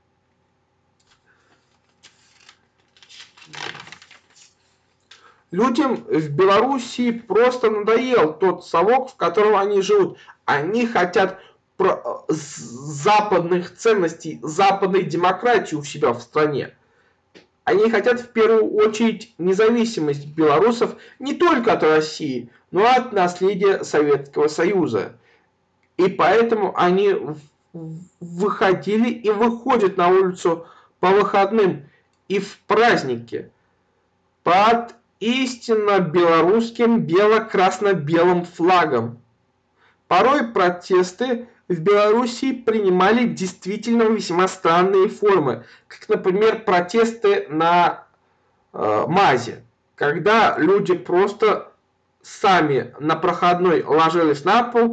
Людям в Белоруссии просто надоел тот совок, в котором они живут. Они хотят западных ценностей, западной демократии у себя в стране. Они хотят в первую очередь независимость белорусов не только от России, но и от наследия Советского Союза. И поэтому они выходили и выходят на улицу по выходным и в праздники под истинно белорусским бело-красно-белым флагом. Порой протесты в Белоруссии принимали действительно весьма странные формы, как, например, протесты на э, МАЗе, когда люди просто сами на проходной ложились на пол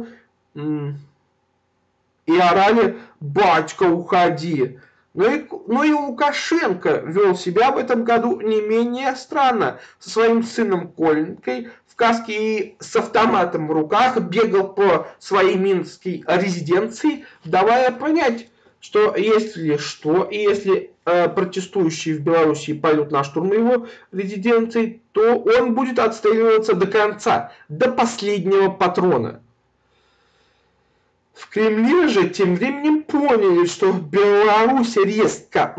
и орали «Батька, уходи!». Но и, но и Лукашенко вел себя в этом году не менее странно. Со своим сыном Коленькой в каске и с автоматом в руках бегал по своей минской резиденции, давая понять, что если что, и если э, протестующие в Белоруссии пойдут на штурм его резиденции, то он будет отстреливаться до конца, до последнего патрона. В Кремле же тем временем поняли, что Беларусь резко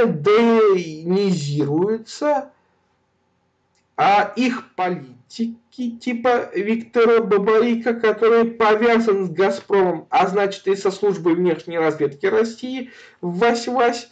модернизируется, а их политики типа Виктора Бабарика, который повязан с «Газпромом», а значит и со службой внешней разведки России, вась-вась,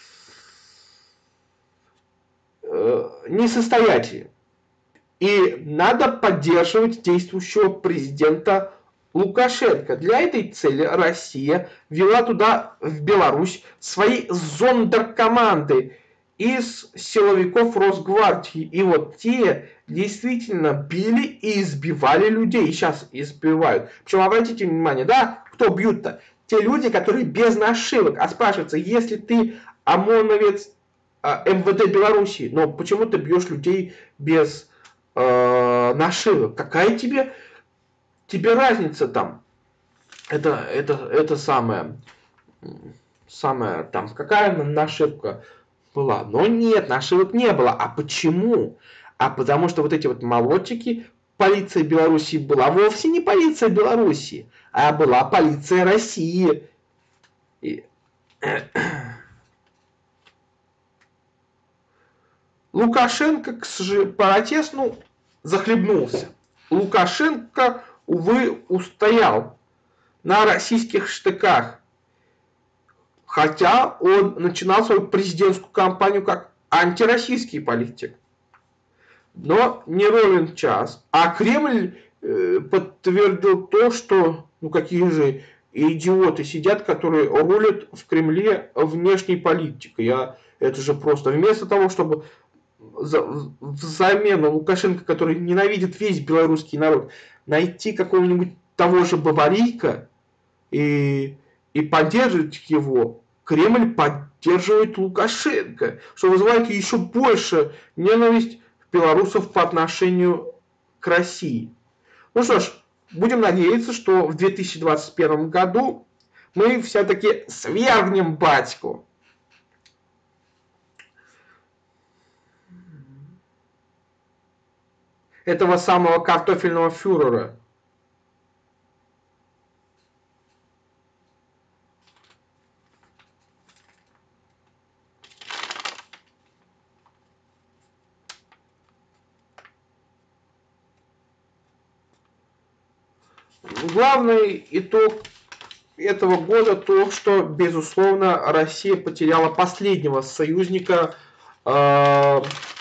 э, несостоятелен. И надо поддерживать действующего президента Лукашенко. Для этой цели Россия ввела туда, в Беларусь, свои зондеркоманды из силовиков Росгвардии. И вот те действительно били и избивали людей. И сейчас избивают. Причем, обратите внимание, да, кто бьют-то? Те люди, которые без нашивок. А спрашивается, если ты ОМОНовец э, МВД Беларуси, но почему ты бьешь людей без э, нашивок? Какая тебе... Тебе разница там, это, это, это самое, самое там, какая нашивка была? Но нет, нашивок не было. А почему? А потому что вот эти вот молодчики, полиция Беларуси была вовсе не полиция Беларуси, а была полиция России. И... Лукашенко к протесту захлебнулся. Лукашенко, увы, устоял на российских штыках, хотя он начинал свою президентскую кампанию как антироссийский политик. Но не ровен час. А Кремль э, подтвердил то, что ну какие же идиоты сидят, которые рулят в Кремле внешней политикой. Я, это же просто вместо того, чтобы взамен Лукашенко, который ненавидит весь белорусский народ, найти какого-нибудь того же Бабарика и, и поддерживать его, Кремль поддерживает Лукашенко, что вызывает еще больше ненависть белорусов по отношению к России. Ну что ж, будем надеяться, что в две тысячи двадцать первом году мы все-таки свергнем батьку. Этого самого картофельного фюрера. Главный итог этого года то, что, безусловно, Россия потеряла последнего союзника э,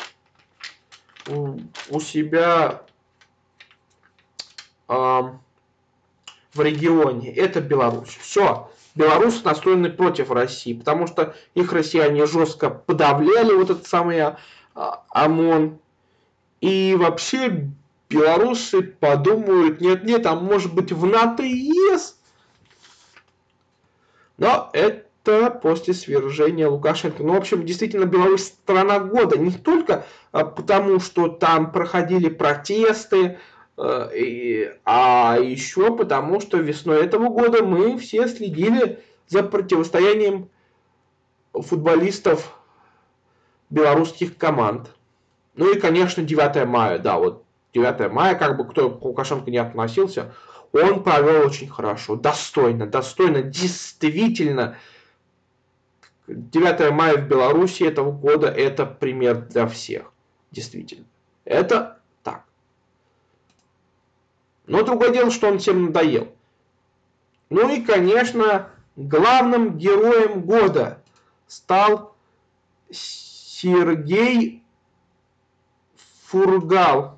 у себя э, в регионе. Это Беларусь. Все. Белорусы настроены против России, потому что их россияне жестко подавляли вот этот самый ОМОН. И вообще белорусы подумают, нет-нет, а может быть в НАТО и ЕС. Но это после свержения Лукашенко. Ну, в общем, действительно, Беларусь страна года. Не только потому, что там проходили протесты, а еще потому, что весной этого года мы все следили за противостоянием футболистов белорусских команд. Ну и, конечно, девятое мая, да, вот девятое мая, как бы кто к Лукашенко не относился, он провел очень хорошо, достойно, достойно, действительно. девятое мая в Беларуси этого года это пример для всех, действительно. Это так. Но другое дело, что он всем надоел. Ну и, конечно, главным героем года стал Сергей Фургал.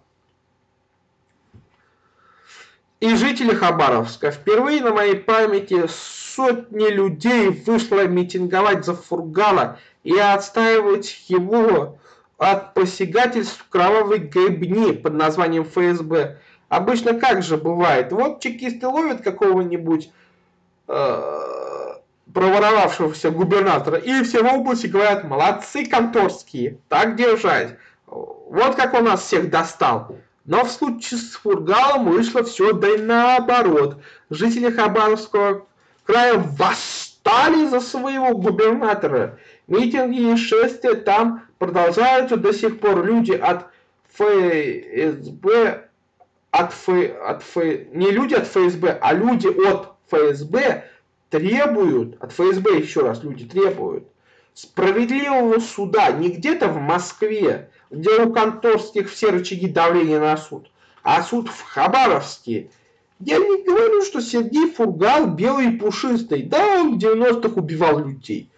И жители Хабаровска. Впервые на моей памяти сотни людей вышло митинговать за Фургала и отстаивать его от посягательств кровавой гребни под названием эф эс бэ. Обычно как же бывает? Вот чекисты ловят какого-нибудь э, проворовавшегося губернатора, и все в области говорят: молодцы конторские, так держать. Вот как он нас всех достал. Но в случае с Фургалом вышло все да и наоборот. Жители Хабаровского края восстали за своего губернатора. Митинги и шествия там продолжаются до сих пор. Люди от эф эс бэ, от Ф, от Ф, не люди от эф эс бэ, а люди от эф эс бэ требуют, от эф эс бэ еще раз люди требуют справедливого суда не где-то в Москве, где у конторских все рычаги давления на суд, а суд в Хабаровске. Я не говорю, что Сергей Фургал белый и пушистый. Да, он в девяностых убивал людей.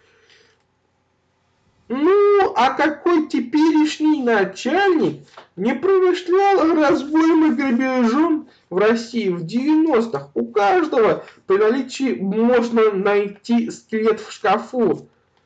Ну, а какой теперешний начальник не промышлял разбоем и грабежом в России в девяностых? У каждого при наличии можно найти скелет в шкафу.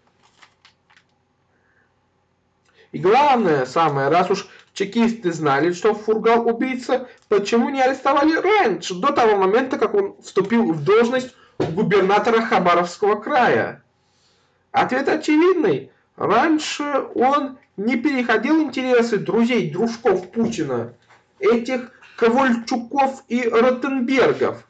И главное, самое, раз уж чекисты знали, что Фургал убийца, почему не арестовали раньше, до того момента, как он вступил в должность губернатора Хабаровского края? Ответ очевидный. Раньше он не переходил интересы друзей, дружков Путина, этих Ковальчуков и Ротенбергов.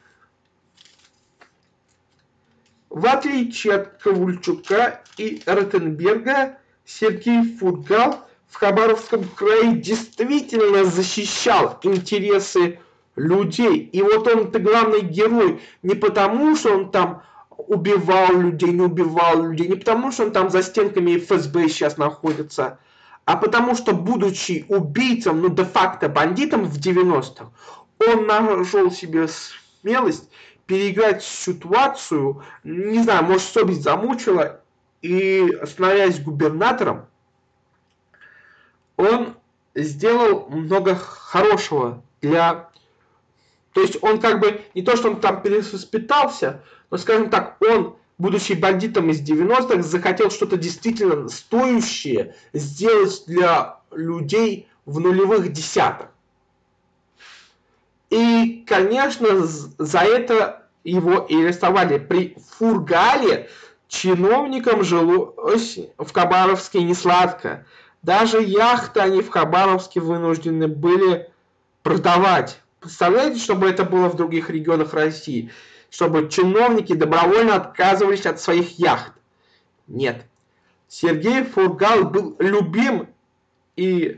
В отличие от Ковальчука и Ротенберга, Сергей Фургал в Хабаровском крае действительно защищал интересы людей. И вот он-то главный герой не потому, что он там убивал людей, не убивал людей, не потому, что он там за стенками эф эс бэ сейчас находится, а потому что, будучи убийцем, ну де-факто бандитом в девяностых, он нашел себе смелость переиграть ситуацию, не знаю, может, совесть замучила, и, становясь губернатором, он сделал много хорошего для... То есть он как бы, не то, что он там перевоспитался, но, скажем так, он, будучи бандитом из девяностых, захотел что-то действительно стоящее сделать для людей в нулевых десятых. И, конечно, за это его и арестовали. При Фургале чиновникам жилось в Хабаровске не сладко. Даже яхты они в Хабаровске вынуждены были продавать. Представляете, чтобы это было в других регионах России? Чтобы чиновники добровольно отказывались от своих яхт. Нет. Сергей Фургал был любим и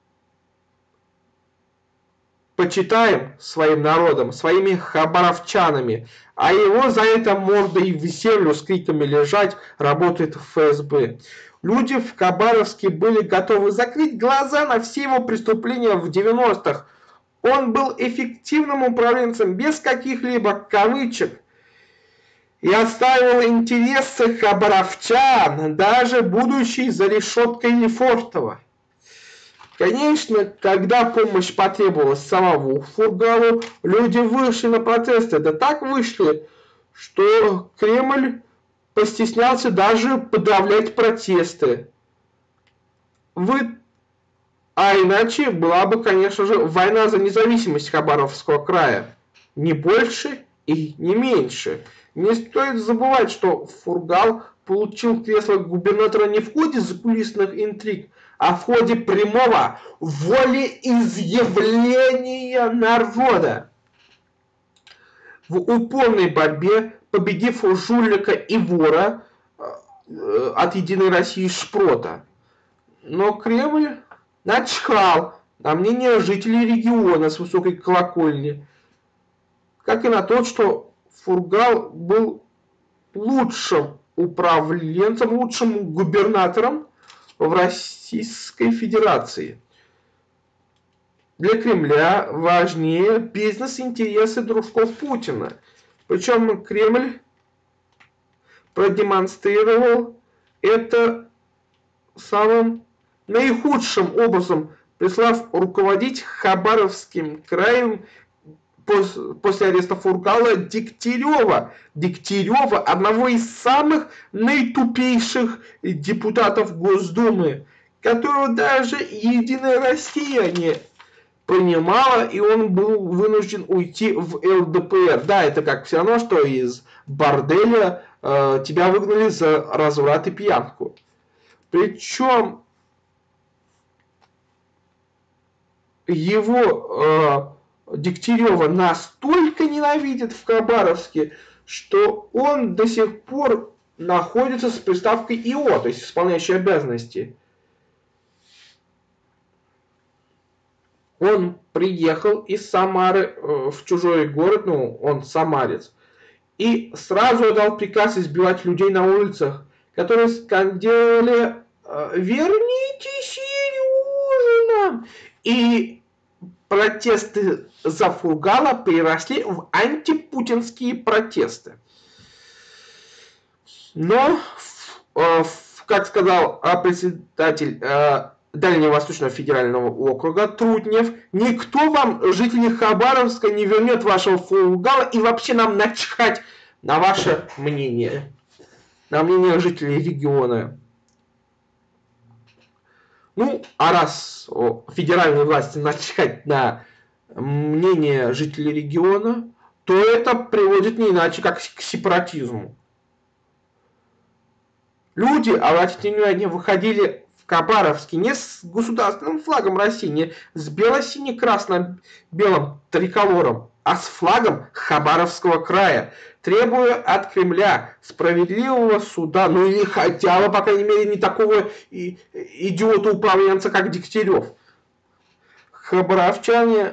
почитаем своим народом, своими хабаровчанами, а его за это мордой в землю с криками лежать работает в эф эс бэ. Люди в Хабаровске были готовы закрыть глаза на все его преступления в девяностых. Он был эффективным управленцем без каких-либо кавычек и отстаивал интересы хабаровчан, даже будучи за решеткой Лефортово. Конечно, когда помощь потребовалась самому Фургалу, люди вышли на протесты. Да так вышли, что Кремль постеснялся даже подавлять протесты. Вы А иначе была бы, конечно же, война за независимость Хабаровского края. Не больше и не меньше. Не стоит забывать, что Фургал получил кресло губернатора не в ходе закулисных интриг, а в ходе прямого волеизъявления народа. В упорной борьбе, победив жулика и вора э, от Единой России Шпрота. Но Кремль начхал на мнение жителей региона с высокой колокольни, как и на то, что Фургал был лучшим управленцем, лучшим губернатором в Российской Федерации. Для Кремля важнее бизнес-интересы дружков Путина. Причем Кремль продемонстрировал это самым наихудшим образом, прислав руководить Хабаровским краем после ареста Фургала Дегтярева. Дегтярева, одного из самых наитупейших депутатов Госдумы, которого даже Единая Россия не принимала, и он был вынужден уйти в эл дэ пэ эр. Да, это как все равно, что из борделя э, тебя выгнали за разврат и пьянку. Причем его э, Дегтярева настолько ненавидят в Хабаровске, что он до сих пор находится с приставкой и о, то есть исполняющий обязанности. Он приехал из Самары э, в чужой город, ну, он самарец, и сразу отдал приказ избивать людей на улицах, которые скандировали э, «Верните Сережина!» И протесты за Фургала переросли в антипутинские протесты. Но, э, как сказал э, председатель э, Дальневосточного федерального округа Трутнев, никто вам, жители Хабаровска, не вернет вашего Фургала, и вообще нам начхать на ваше мнение, на мнение жителей региона. Ну, а раз о, федеральные власти начхать на мнение жителей региона, то это приводит не иначе, как к сепаратизму. Люди, обратите внимание, выходили в Хабаровске не с государственным флагом России, не с бело-сине-красно-белым триколором, а с флагом Хабаровского края, требуя от Кремля справедливого суда, ну или хотя бы, по крайней мере, не такого идиота-управленца, как Дегтярев. Хабаровчане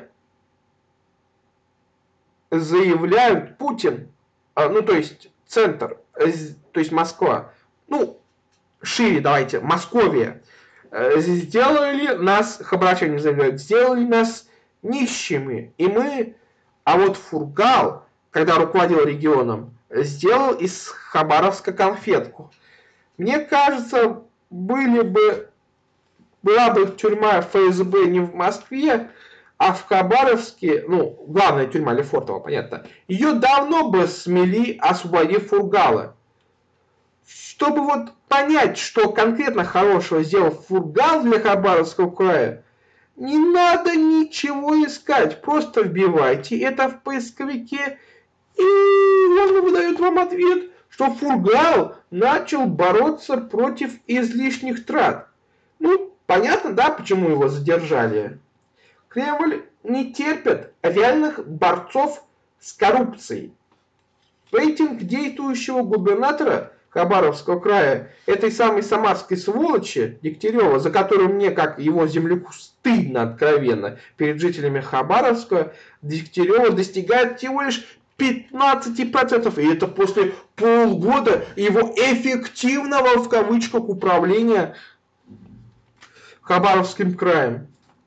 заявляют, Путин, ну то есть центр, то есть Москва, ну шире давайте, Московия, сделали нас, хабаровчане заявляют, сделали нас нищими, и мы, а вот Фургал, когда руководил регионом, сделал из Хабаровска конфетку. Мне кажется, были бы, была бы тюрьма эф эс бэ не в Москве, а в Хабаровске, ну, главная тюрьма Лефортово, понятно, ее давно бы смели, освободив Фургала. Чтобы вот понять, что конкретно хорошего сделал Фургал для Хабаровского края, не надо ничего искать, просто вбивайте это в поисковике, и он выдает вам ответ, что Фургал начал бороться против излишних трат. Ну, понятно, да, почему его задержали. Кремль не терпит реальных борцов с коррупцией. Рейтинг действующего губернатора Хабаровского края, этой самой самарской сволочи Дегтярева, за которую мне, как его земляку, стыдно откровенно перед жителями Хабаровска, Дегтярева достигает всего лишь пятнадцать процентов, и это после полгода его эффективного, в кавычках, управления Хабаровским краем.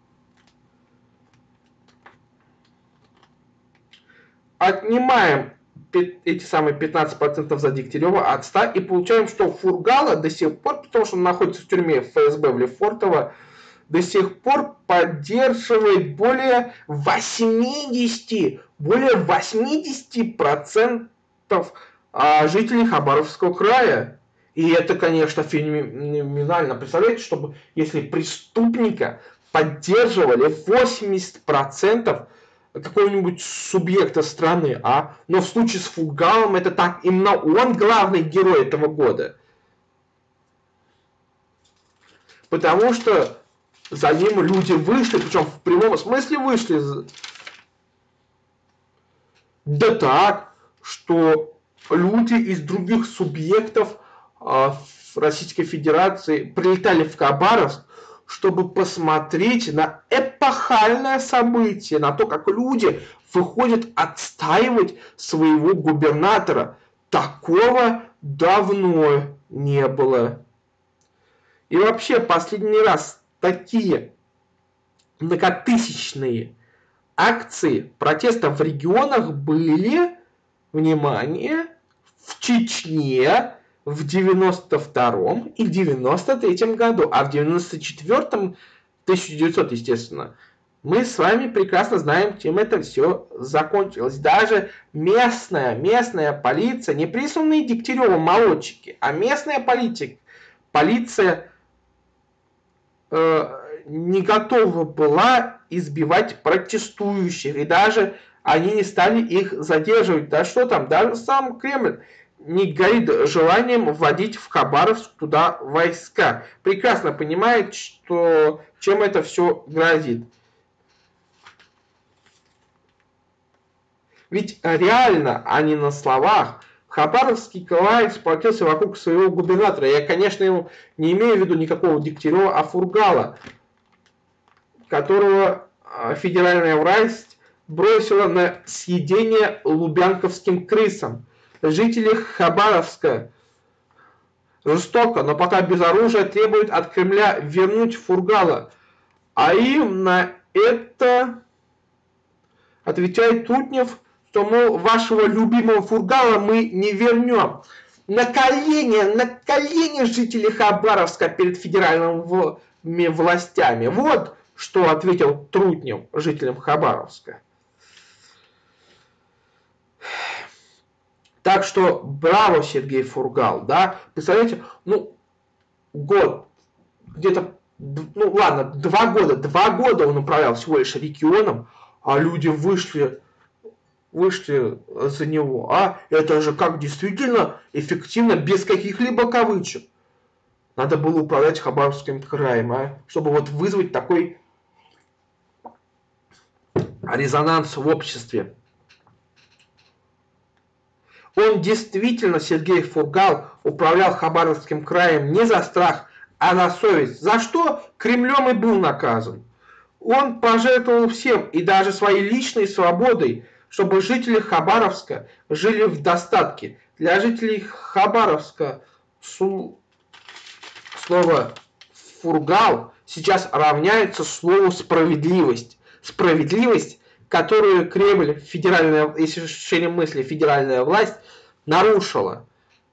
Отнимаем эти самые пятнадцать процентов за Дегтярева от ста и получаем, что Фургала до сих пор, потому что он находится в тюрьме эф эс бэ в Лефортово, до сих пор поддерживает более восьмидесяти, более восьмидесяти процентов жителей Хабаровского края. И это, конечно, феноменально. Представляете, чтобы если преступника поддерживали восемьдесят процентов какого-нибудь субъекта страны, а? Но в случае с Фургалом это так, именно он главный герой этого года. Потому что за ним люди вышли, причем в прямом смысле вышли. Да так, что люди из других субъектов э, Российской Федерации прилетали в Хабаровск, чтобы посмотреть на эпохальное событие, на то, как люди выходят отстаивать своего губернатора. Такого давно не было. И вообще, последний раз такие многотысячные акции протеста в регионах были, внимание, в Чечне в девяносто втором и девяносто третьем году, а в девяносто четвёртом, тысяча девятьсот, естественно, мы с вами прекрасно знаем, чем это все закончилось. Даже местная, местная полиция, не присланные Дегтяревым молодчики, а местная политика, полиция э, не готова была избивать протестующих, и даже они не стали их задерживать. Да что там, даже сам Кремль не горит желанием вводить в Хабаровск туда войска. Прекрасно понимает, что чем это все грозит. Ведь реально, а не на словах, Хабаровский край сплотился вокруг своего губернатора. Я, конечно, не имею в виду никакого Дегтярева, а Фургала, которого федеральная власть бросила на съедение лубянковским крысам. Жители Хабаровска жестоко, но пока без оружия, требуют от Кремля вернуть Фургала. А им на это отвечает Трутнев, что, мол, вашего любимого Фургала мы не вернем. На колени, на колени жители Хабаровска перед федеральными властями. Вот что ответил Трутнев жителям Хабаровска. Так что браво, Сергей Фургал, да, представляете, ну, год, где-то, ну ладно, два года, два года он управлял всего лишь регионом, а люди вышли, вышли за него, а это же как действительно эффективно, без каких-либо кавычек. Надо было управлять Хабаровским краем, а, чтобы вот вызвать такой резонанс в обществе. Он действительно, Сергей Фургал, управлял Хабаровским краем не за страх, а за совесть, за что Кремлем и был наказан. Он пожертвовал всем, и даже своей личной свободой, чтобы жители Хабаровска жили в достатке. Для жителей Хабаровска слово «фургал» сейчас равняется слову «справедливость». Справедливость, которую Кремль, федеральная, если шире мысли, федеральная власть, нарушила.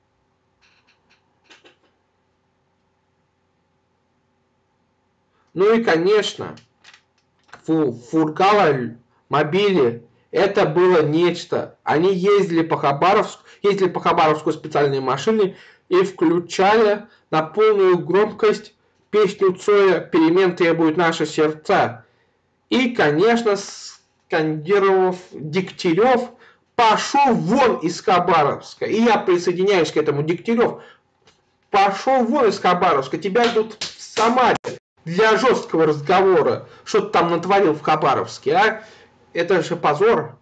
Ну и, конечно, Фургала, мобили, это было нечто. Они ездили по Хабаровску, ездили по Хабаровску специальные машины и включали на полную громкость песню Цоя «Перемен требуют наши сердца». И, конечно, скандировав Дегтярев, пошел вон из Хабаровска. И я присоединяюсь к этому. Дегтярев, пошел вон из Хабаровска. Тебя ждут в Самаре для жесткого разговора. Что ты там натворил в Хабаровске, а? Это же позор.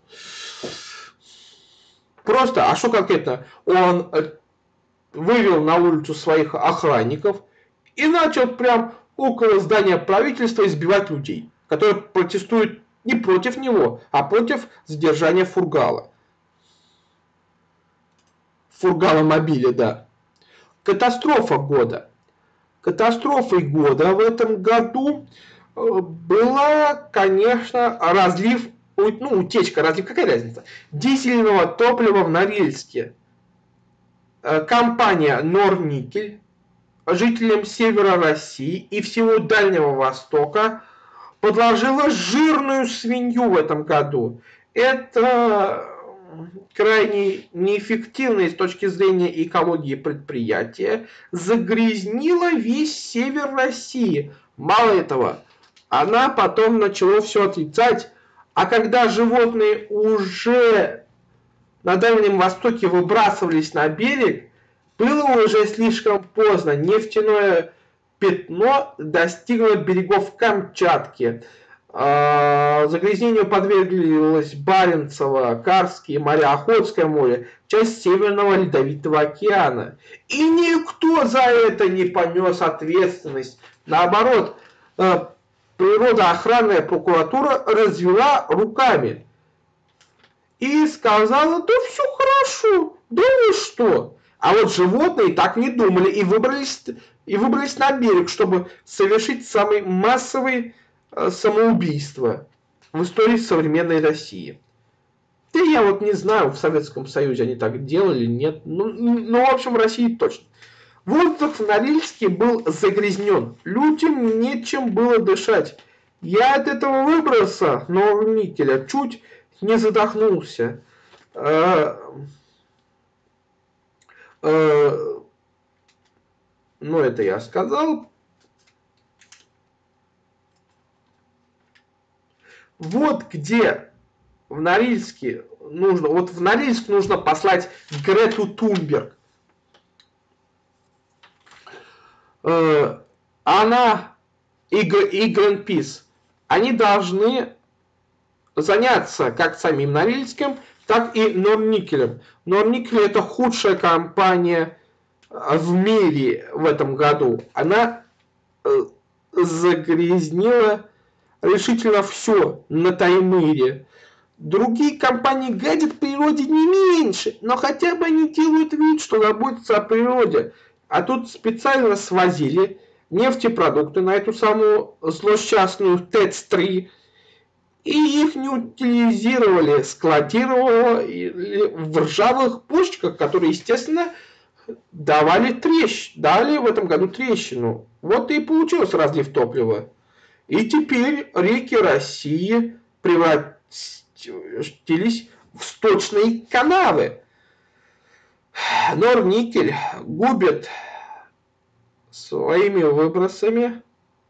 Просто, а что конкретно? Он вывел на улицу своих охранников и начал прям около здания правительства избивать людей, которые протестуют не против него, а против задержания Фургала. Фургала мобили, да. Катастрофа года. Катастрофой года в этом году была, конечно, разлив, ну, утечка, разлив, какая разница, дизельного топлива в Норильске. Компания Норникель жителям севера России и всего Дальнего Востока подложила жирную свинью в этом году. Это крайне неэффективное с точки зрения экологии предприятие, загрязнило весь север России. Мало этого, она потом начала все отрицать. А когда животные уже на Дальнем Востоке выбрасывались на берег, было уже слишком поздно. Нефтяное пятно достигло берегов Камчатки. Загрязнению подверглись Баренцево, Карские моря, Охотское море, часть Северного Ледовитого океана. И никто за это не понес ответственность. Наоборот, природоохранная прокуратура развела руками и сказала: да все хорошо, да вы что. А вот животные так не думали и выбрались, и выбрались на берег, чтобы совершить самый массовый самоубийство в истории современной России. Да я вот не знаю, в Советском Союзе они так делали, нет. Ну, ну в общем, в России точно. Воздух в Норильске был загрязнен. Людям нечем было дышать. Я от этого выброса норникеля чуть не задохнулся. Э, э, ну, это я сказал. Вот где в Норильске нужно, вот в Норильск нужно послать Грету Тунберг. Э, она и, и Greenpeace, они должны заняться как самим Норильском, так и Норникелем. Норникель — это худшая компания в мире в этом году. Она э, загрязнила решительно все на Таймыре. Другие компании гадят природе не меньше, но хотя бы они делают вид, что заботятся о природе. А тут специально свозили нефтепродукты на эту самую злосчастную ТЭЦ три, и их не утилизировали, складировали в ржавых бочках, которые, естественно, давали трещ... дали в этом году трещину. Вот и получилось разлив топлива. И теперь реки России превратились в сточные канавы. Норникель губит своими выбросами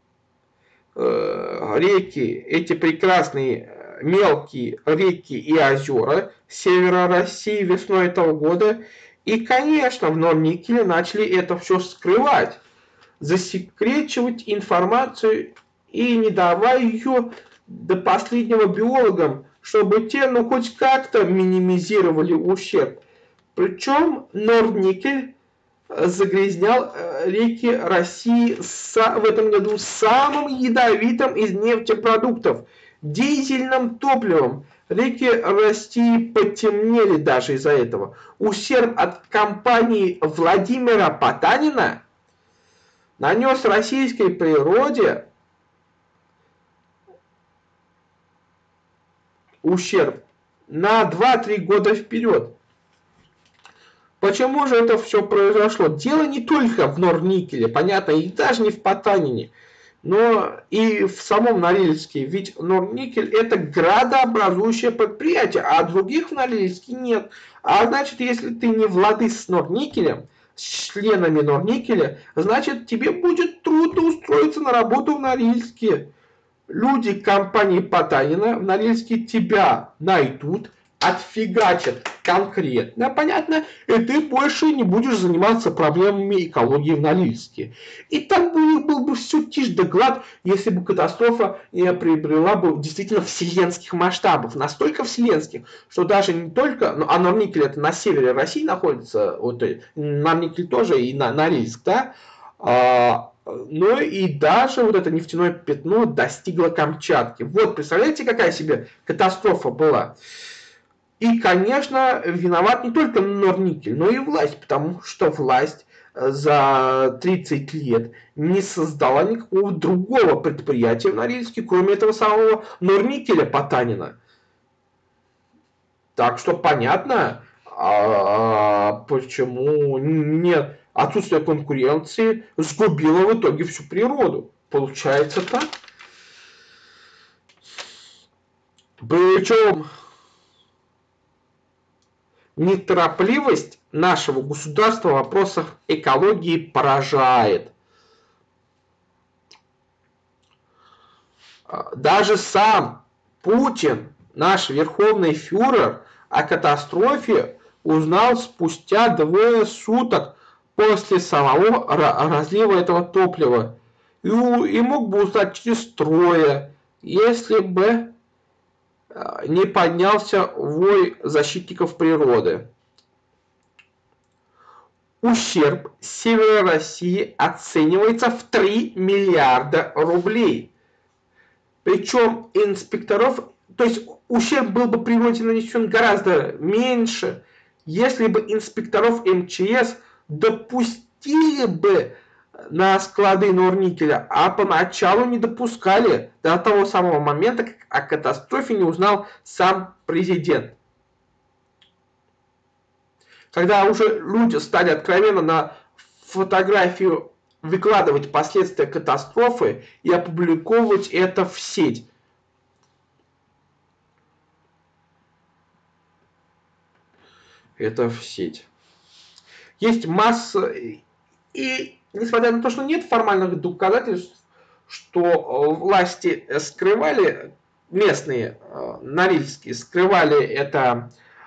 э, реки, эти прекрасные мелкие реки и озера севера России весной этого года. И, конечно, в Норникеле начали это все скрывать, засекречивать информацию и не давая ее до последнего биологам, чтобы те, ну, хоть как-то минимизировали ущерб. Причем Норникель загрязнял реки России в этом году самым ядовитым из нефтепродуктов – дизельным топливом. Реки России потемнели даже из-за этого. Ущерб от компании Владимира Потанина нанес российской природе ущерб на два-три года вперед. Почему же это все произошло? Дело не только в Норникеле, понятно, и даже не в Потанине, но и в самом Норильске. Ведь Норникель — это градообразующее предприятие, а других в Норильске нет. А значит, если ты не владык с Норникелем, с членами Норникеля, значит, тебе будет трудно устроиться на работу в Норильске. Люди компании Потанина в Норильске тебя найдут, отфигачат конкретно, понятно, и ты больше не будешь заниматься проблемами экологии в Норильске. И так бы был бы все тишь да гладь, если бы катастрофа не приобрела бы действительно вселенских масштабов, настолько вселенских, что даже не только, ну, а Норникель это на севере России находится, вот Норникель тоже и на Норильск, да, а, но и даже вот это нефтяное пятно достигло Камчатки. Вот, представляете, какая себе катастрофа была? И, конечно, виноват не только Норникель, но и власть, потому что власть за тридцать лет не создала никакого другого предприятия в Норильске, кроме этого самого Норникеля Потанина. Так что понятно, а почему нет, отсутствие конкуренции сгубило в итоге всю природу. Получается так. Причем неторопливость нашего государства в вопросах экологии поражает. Даже сам Путин, наш верховный фюрер, о катастрофе узнал спустя двое суток после самого разлива этого топлива. И, и мог бы узнать через трое, если бы не поднялся вой защитников природы. Ущерб севера России оценивается в три миллиарда рублей. Причем инспекторов, то есть ущерб был бы природе нанесен гораздо меньше, если бы инспекторов эм че эс допустили бы на склады Норникеля, а поначалу не допускали до того самого момента, как о катастрофе не узнал сам президент. Когда уже люди стали откровенно на фотографию выкладывать последствия катастрофы и опубликовывать это в сеть. Это в сеть. Есть масса... И несмотря на то, что нет формальных доказательств, что власти скрывали, местные, норильские, скрывали это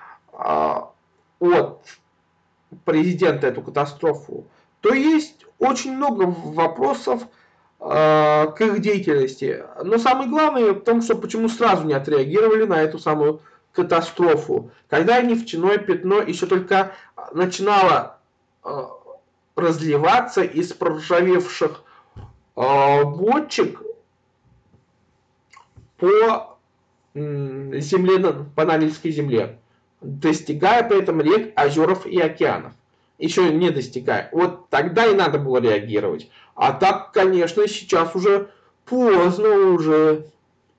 от президента, эту катастрофу, то есть очень много вопросов к их деятельности. Но самое главное в том, что почему сразу не отреагировали на эту самую катастрофу. Когда нефтяное пятно еще только начинало разливаться из проржавевших бочек по земле, по Норильской земле, достигая при этом рек, озеров и океанов. Еще не достигая. Вот тогда и надо было реагировать. А так, конечно, сейчас уже поздно уже.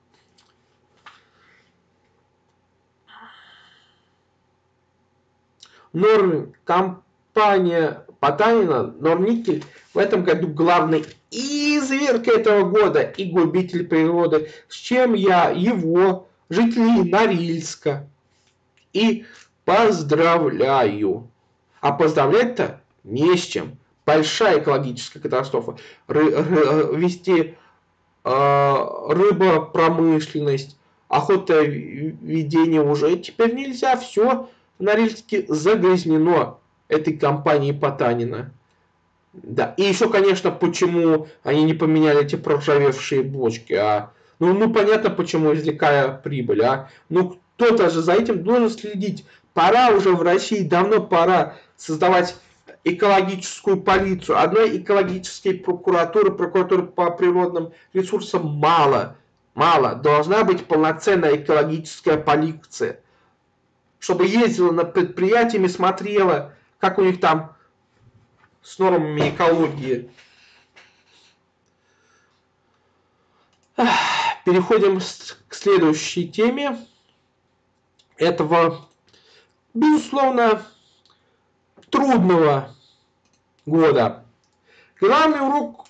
Норм, компания Потанина, Норникель, в этом году главный изверг этого года и губитель природы, с чем я его, жителей Норильска, и поздравляю. А поздравлять-то не с чем. Большая экологическая катастрофа. Ры- ры- вести э, рыбопромышленность, охотоведение уже теперь нельзя. Все в Норильске загрязнено этой компанией Потанина. Да. И еще, конечно, почему они не поменяли эти проржавевшие бочки. А? Ну, ну, понятно, почему, извлекая прибыль. А? Ну, кто-то же за этим должен следить. Пора уже в России, давно пора создавать экологическую полицию. Одной экологической прокуратуры, прокуратуры по природным ресурсам мало. Мало. Должна быть полноценная экологическая полиция. Чтобы ездила на предприятиями, смотрела, как у них там с нормами экологии. Переходим к следующей теме этого, безусловно, трудного года. Главный урок,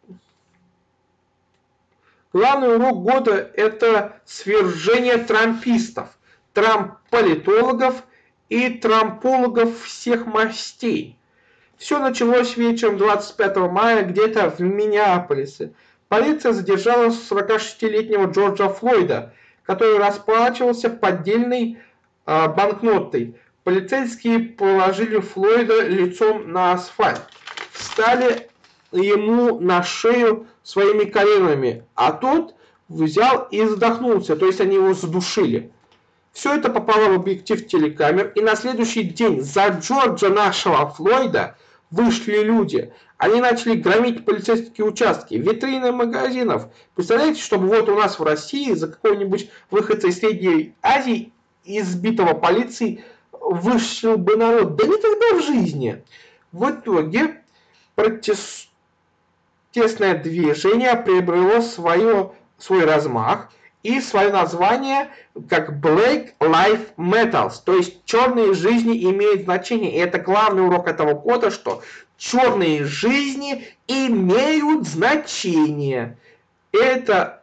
главный урок года – это свержение трампистов, трамполитологов и трампологов всех мастей. Все началось вечером двадцать пятого мая где-то в Миннеаполисе. Полиция задержала сорокашестилетнего Джорджа Флойда, который расплачивался поддельной э, банкнотой. Полицейские положили Флойда лицом на асфальт, встали ему на шею своими коленами, а тот взял и задохнулся, то есть они его задушили. Все это попало в объектив телекамер, и на следующий день за Джорджа нашего Флойда вышли люди. Они начали громить полицейские участки, витрины магазинов. Представляете, чтобы вот у нас в России за какого-нибудь выходца из Средней Азии, избитого полицией, вышел бы народ. Да никогда в жизни. В итоге протестное движение приобрело свое, свой размах и свое название как Black Lives Matter, то есть черные жизни имеют значение. И это главный урок этого года, что черные жизни имеют значение. Это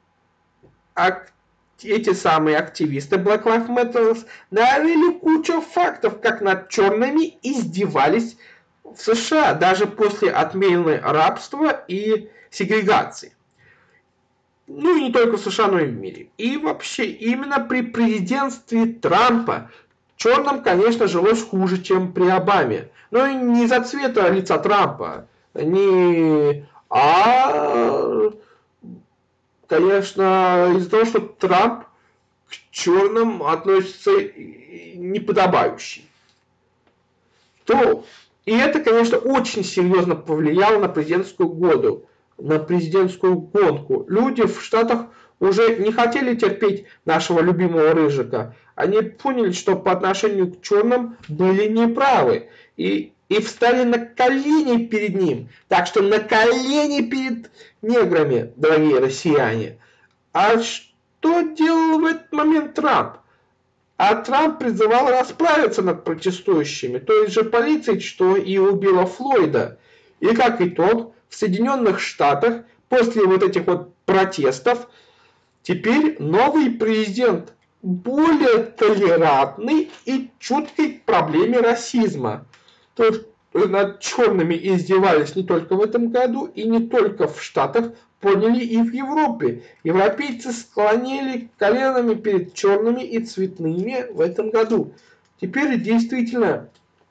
эти самые активисты Black Lives Matter навели кучу фактов, как над черными издевались в США, даже после отмены рабства и сегрегации. ну и не только в США, но и в мире. И вообще, именно при президентстве Трампа черным, конечно, жилось хуже, чем при Обаме. Но и не из-за цвета лица Трампа, не... а, конечно, из-за того, что Трамп к черным относится неподобающе. То, и это, конечно, очень серьезно повлияло на президентскую году, на президентскую гонку. Люди в Штатах уже не хотели терпеть нашего любимого Рыжика. Они поняли, что по отношению к черным были неправы. И, и встали на колени перед ним. Так что на колени перед неграми, дорогие россияне. А что делал в этот момент Трамп? А Трамп призывал расправиться над протестующими, той же полицией, что и убила Флойда. И как итог, в Соединенных Штатах после вот этих вот протестов теперь новый президент, более толерантный и чуткий к проблеме расизма. То есть над черными издевались не только в этом году и не только в Штатах, поняли и в Европе. Европейцы склонили коленами перед черными и цветными в этом году. Теперь действительно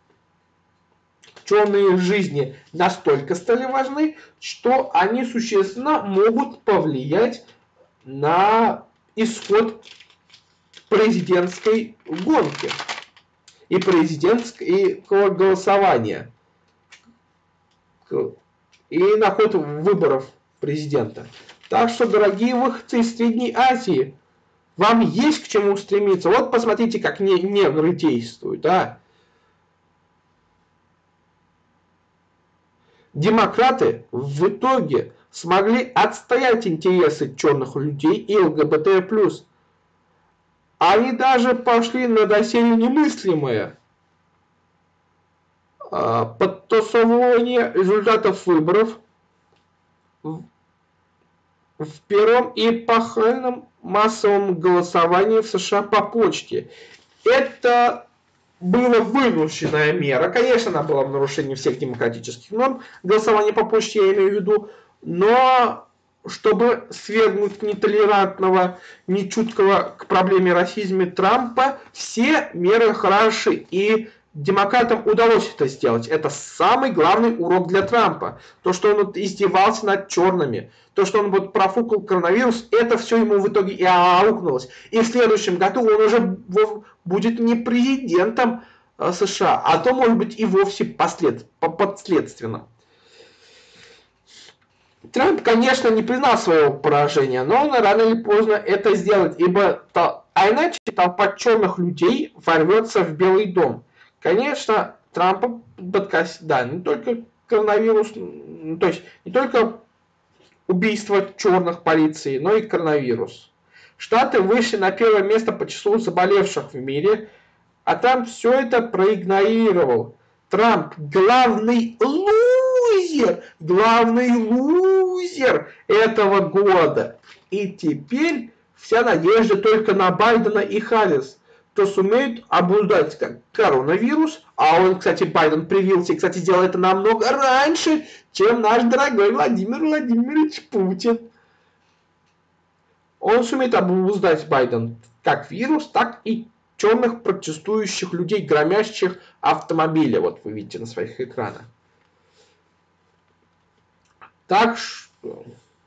черные жизни настолько стали важны, что они существенно могут повлиять на исход президентской гонки и президентского голосования и на ход выборов президента. Так что, дорогие выходцы из Средней Азии, вам есть к чему стремиться. Вот посмотрите, как негры действуют, а? Демократы в итоге смогли отстоять интересы черных людей и ЛГБТ плюс. Они даже пошли на доселе немыслимое подтасовывание результатов выборов в первом эпохальном массовом голосовании в США по почте. Это была вынужденная мера. Конечно, она была в нарушении всех демократических норм. Голосование по почте я имею в виду. Но чтобы свергнуть нетолерантного, нечуткого к проблеме расизма Трампа, все меры хороши. И демократам удалось это сделать. Это самый главный урок для Трампа. То, что он издевался над черными, то, что он вот профукал коронавирус, это все ему в итоге и аукнулось. И в следующем году он уже будет не президентом США, а то, может быть, и вовсе послед... подследственным. Трамп, конечно, не признал своего поражения, но он рано или поздно это сделает, ибо а иначе толпа черных людей ворвется в Белый дом. Конечно, Трампа подкосит, да, не только коронавирус, то есть не только убийство черных полиции, но и коронавирус. Штаты вышли на первое место по числу заболевших в мире, а Трамп все это проигнорировал. Трамп главный лузер, главный лузер этого года. И теперь вся надежда только на Байдена и Харрис, кто сумеют обуздать коронавирус. А он, кстати, Байден привился и, кстати, сделал это намного раньше, чем наш дорогой Владимир Владимирович Путин. Он сумеет обуздать Байден как вирус, так и черных протестующих людей, громящих автомобили. Вот вы видите на своих экранах. Так что...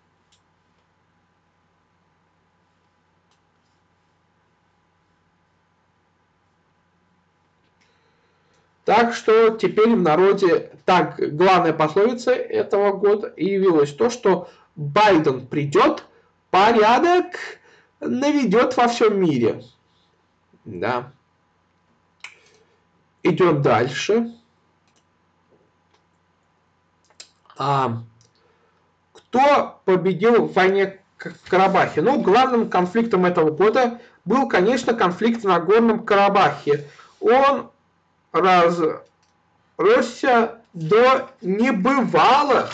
Так что теперь в народе, так, главная пословица этого года явилась то, что Байден придет, порядок наведет во всем мире. Да. Идем дальше. А, кто победил в войне в Карабахе? Ну, главным конфликтом этого года был, конечно, конфликт в Нагорном Карабахе. Он разросся до небывалых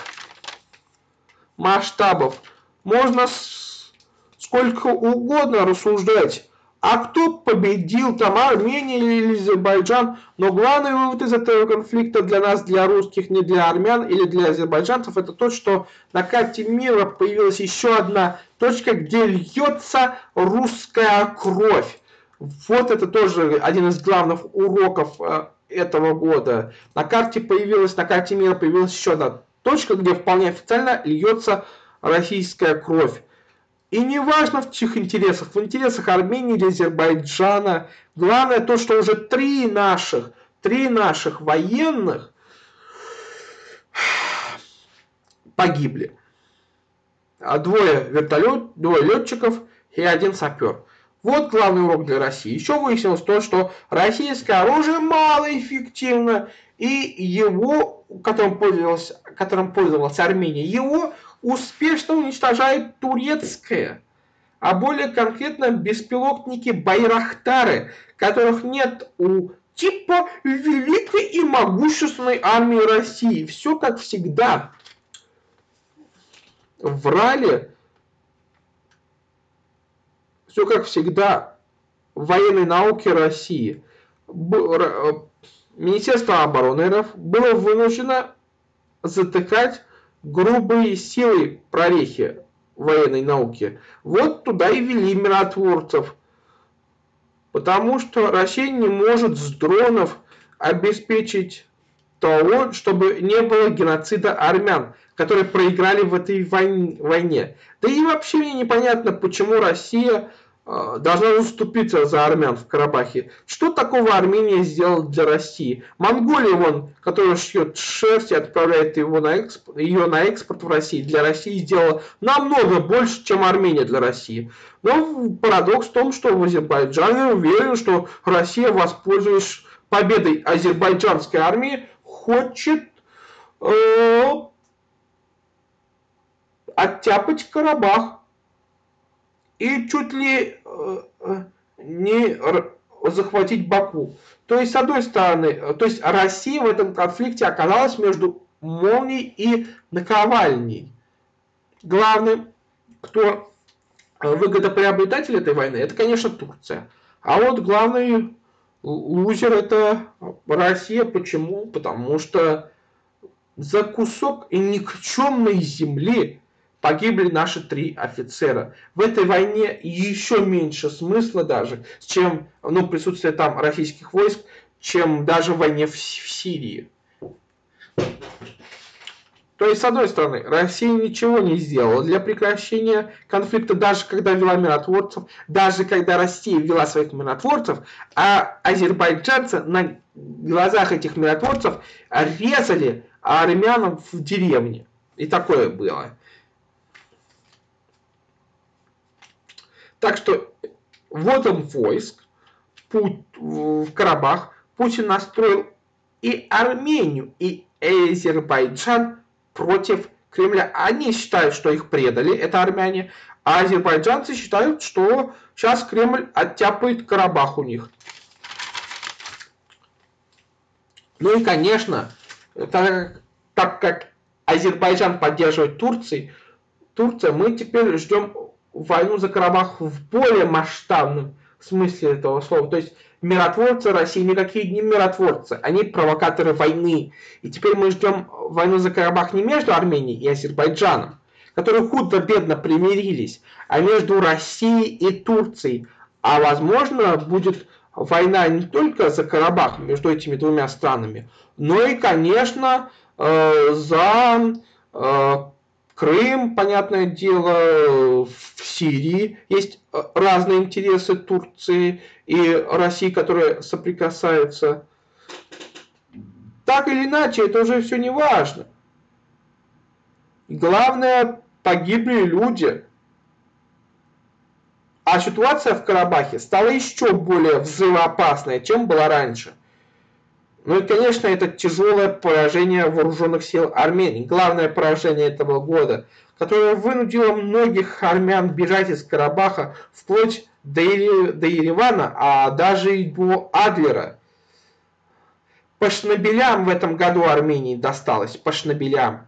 масштабов. Можно сколько угодно рассуждать А кто победил, там Армения или Азербайджан? Но главный вывод из этого конфликта для нас, для русских, не для армян или для азербайджанцев, это то, что на карте мира появилась еще одна точка, где льется русская кровь. Вот это тоже один из главных уроков этого года. На карте появилась, на карте мира появилась еще одна точка, где вполне официально льется российская кровь. И не важно в чьих интересах, в интересах Армении или Азербайджана. Главное то, что уже три наших, три наших военных погибли. А двое вертолет, двое летчиков и один сапер. Вот главный урок для России. Еще выяснилось то, что российское оружие малоэффективно, и его, которым пользовалась, которым пользовалась Армения, его успешно уничтожает турецкое, а более конкретно беспилотники Байрактары, которых нет у типа великой и могущественной армии России. Все как всегда. Врали. Все как всегда в военной науке России. Министерство обороны РФ было вынуждено затыкать грубые силой прорехи военной науки. Вот туда и вели миротворцев. Потому что Россия не может с дронов обеспечить того, чтобы не было геноцида армян, которые проиграли в этой войне. Да и вообще мне непонятно, почему Россия должна заступиться за армян в Карабахе. Что такого Армения сделала для России? Монголия, вон, которая шьет шерсть и отправляет его на экспорт, ее на экспорт в России, для России сделала намного больше, чем Армения для России. Но парадокс в том, что в Азербайджане уверен, что Россия, воспользуясь победой азербайджанской армии, хочет э, оттяпать Карабах. И чуть ли э, не захватить Баку. То есть, с одной стороны, то есть Россия в этом конфликте оказалась между молнией и наковальней. Главным, кто выгодоприобретатель этой войны, это, конечно, Турция. А вот главный лузер это Россия. Почему? Потому что за кусок и никчемной земли погибли наши три офицера. В этой войне еще меньше смысла даже, чем ну, присутствие там российских войск, чем даже в войне в, в Сирии. То есть, с одной стороны, Россия ничего не сделала для прекращения конфликта, даже когда вела миротворцев, даже когда Россия вела своих миротворцев, а азербайджанцы на глазах этих миротворцев резали армянам в деревне. И такое было. Так что вводом войск в Карабах Путин настроил и Армению, и Азербайджан против Кремля. Они считают, что их предали, это армяне, а азербайджанцы считают, что сейчас Кремль оттяпает Карабах у них. Ну и, конечно, так, так как Азербайджан поддерживает Турцию, Турция, мы теперь ждем войну за Карабах в более масштабном смысле этого слова. То есть миротворцы России никакие не миротворцы, они провокаторы войны. И теперь мы ждем войну за Карабах не между Арменией и Азербайджаном, которые худо-бедно примирились, а между Россией и Турцией. А возможно будет война не только за Карабах между этими двумя странами, но и, конечно, за Крым, понятное дело, в Сирии есть разные интересы Турции и России, которые соприкасаются. Так или иначе, это уже все не важно. Главное, погибли люди. А ситуация в Карабахе стала еще более взрывоопасной, чем была раньше. Ну и, конечно, это тяжелое поражение вооруженных сил Армении. Главное поражение этого года, которое вынудило многих армян бежать из Карабаха вплоть до, до Еревана, а даже и до Адлера. По шнобелям в этом году Армении досталось. По шнобелям.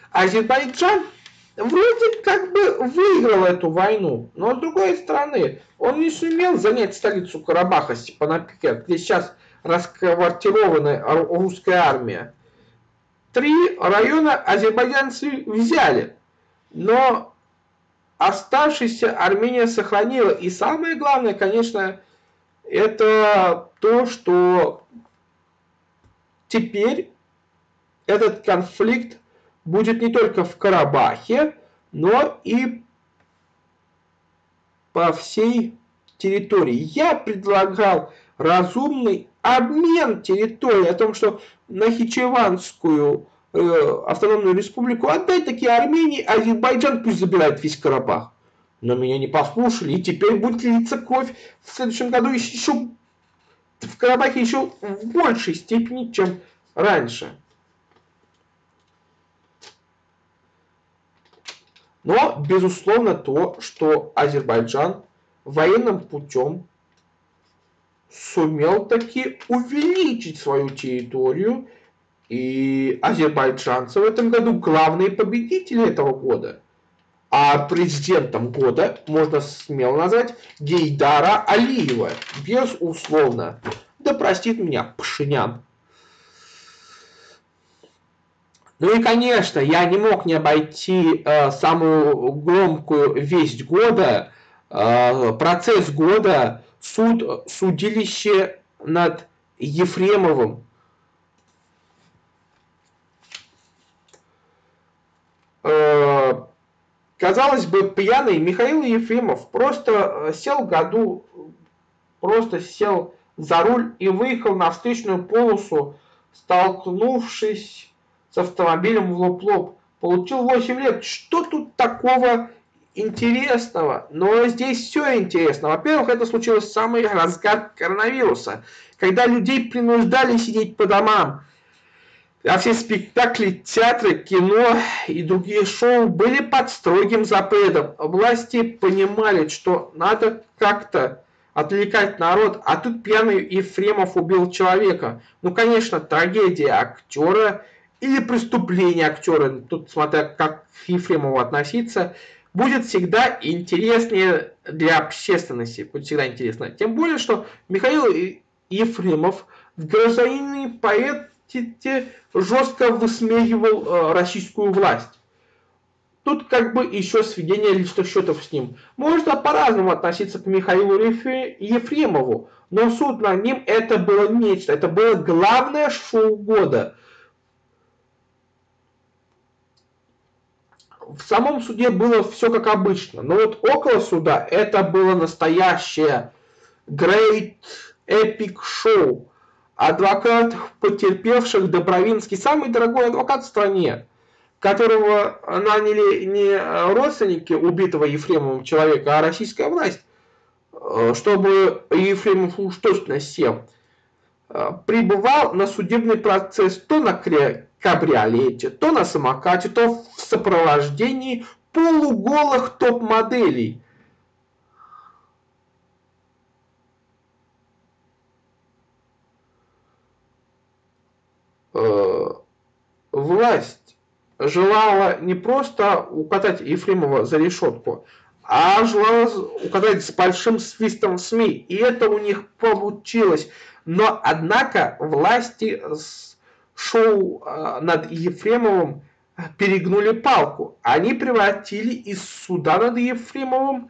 Азербайджан вроде как бы выиграл эту войну, но с другой стороны, он не сумел занять столицу Карабаха, Степанакерт, где сейчас расквартирована русская армия. Три района азербайджанцы взяли, но оставшаяся Армения сохранила. И самое главное, конечно, это то, что теперь этот конфликт будет не только в Карабахе, но и по всей территории. Я предлагал разумный обмен территорией, о том, что Нахичеванскую э, автономную республику отдать такие Армении, Азербайджан пусть забирает весь Карабах. Но меня не послушали, и теперь будет литься кровь в следующем году еще в Карабахе еще в большей степени, чем раньше. Но, безусловно, то, что Азербайджан военным путем сумел таки увеличить свою территорию, и азербайджанцы в этом году главные победители этого года. А президентом года можно смело назвать Гейдара Алиева, безусловно. Да простит меня Пашинян. Ну и, конечно, я не мог не обойти э, самую громкую весть года, э, процесс года, суд, судилище над Ефремовым. Э, казалось бы, пьяный Михаил Ефремов просто сел в году, просто сел за руль и выехал на встречную полосу, столкнувшись с автомобилем в лоб-лоб. Получил восемь лет. Что тут такого интересного? Но здесь все интересно. Во-первых, это случилось в самый разгар коронавируса, когда людей принуждали сидеть по домам. А все спектакли, театры, кино и другие шоу были под строгим запретом. Власти понимали, что надо как-то отвлекать народ, а тут пьяный Ефремов убил человека. Ну, конечно, трагедия актера или преступление актера, тут смотря как к Ефремову относиться, будет всегда интереснее для общественности. Будет всегда интересно. Тем более, что Михаил Ефремов в «Гражданине поэте» жестко высмеивал э, российскую власть. Тут как бы еще сведение личных счетов с ним. Можно по-разному относиться к Михаилу Ефремову, но суд над ним это было нечто. Это было главное шоу года. В самом суде было все как обычно, но вот около суда это было настоящее great epic show. Адвокат потерпевших Добровинский, самый дорогой адвокат в стране, которого наняли не родственники убитого Ефремовым человека, а российская власть, чтобы Ефремов уж точно сел, прибывал на судебный процесс то на кабриолете, то на самокате, то в сопровождении полуголых топ-моделей. Власть желала не просто укатать Ефремова за решетку, а желала укатать с большим свистом в СМИ. И это у них получилось. Но, однако, власти с шоу над Ефремовым перегнули палку. Они превратили из суда над Ефремовым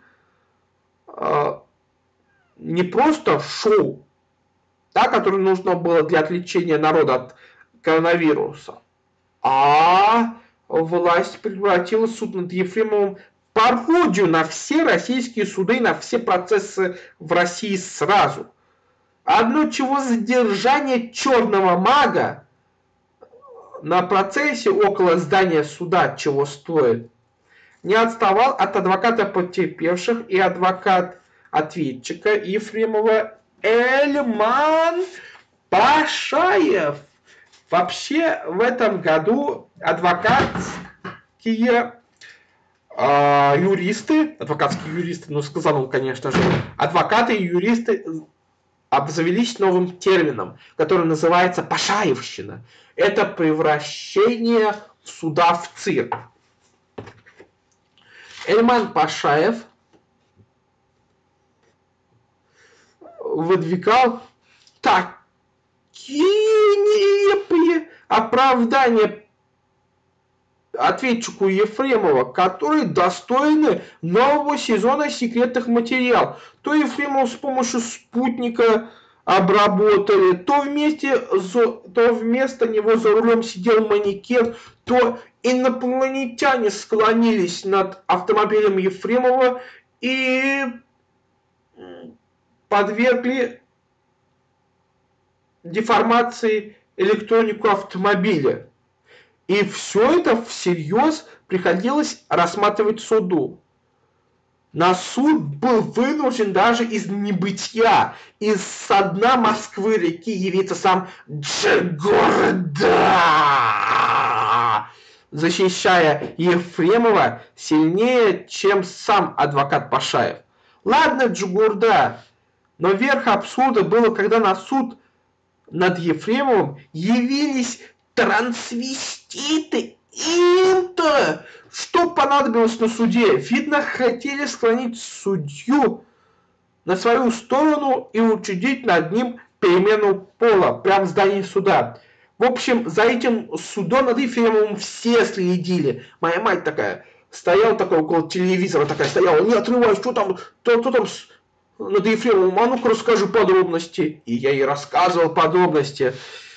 не просто шоу, да, которое нужно было для отвлечения народа от коронавируса, а власть превратила суд над Ефремовым в пародию на все российские суды, на все процессы в России сразу. Одно чего задержание черного мага на процессе около здания суда чего стоит, не отставал от адвоката потерпевших и адвокат ответчика Ефремова Эльман Пашаев. Вообще в этом году адвокатские э, юристы, адвокатские юристы, ну сказал он, конечно же, адвокаты и юристы обзавелись новым термином, который называется пашаевщина. Это превращение суда в цирк. Эльман Пашаев выдвигал такие нелепые оправдания ответчику Ефремова, которые достойны нового сезона секретных материалов. То Ефремов с помощью спутника обработали, то, вместе, то вместо него за рулем сидел манекен, то инопланетяне склонились над автомобилем Ефремова и подвергли деформации электронику автомобиля. И все это всерьез приходилось рассматривать суду. На суд был вынужден даже из небытия, из со дна Москвы-реки явиться сам Джигурда, защищая Ефремова сильнее, чем сам адвокат Пашаев. Ладно, Джигурда, но верх абсурда было, когда на суд над Ефремовым явились трансвеститы. Им-то что понадобилось на суде? Видно, хотели склонить судью на свою сторону и учредить над ним перемену пола прямо в здании суда. В общем, за этим судом над Ефремовым все следили. Моя мать такая стояла такая около телевизора, такая стояла, не отрываясь, что там, то, то там над Ефремовым, а ну-ка расскажи подробности. И я ей рассказывал подробности.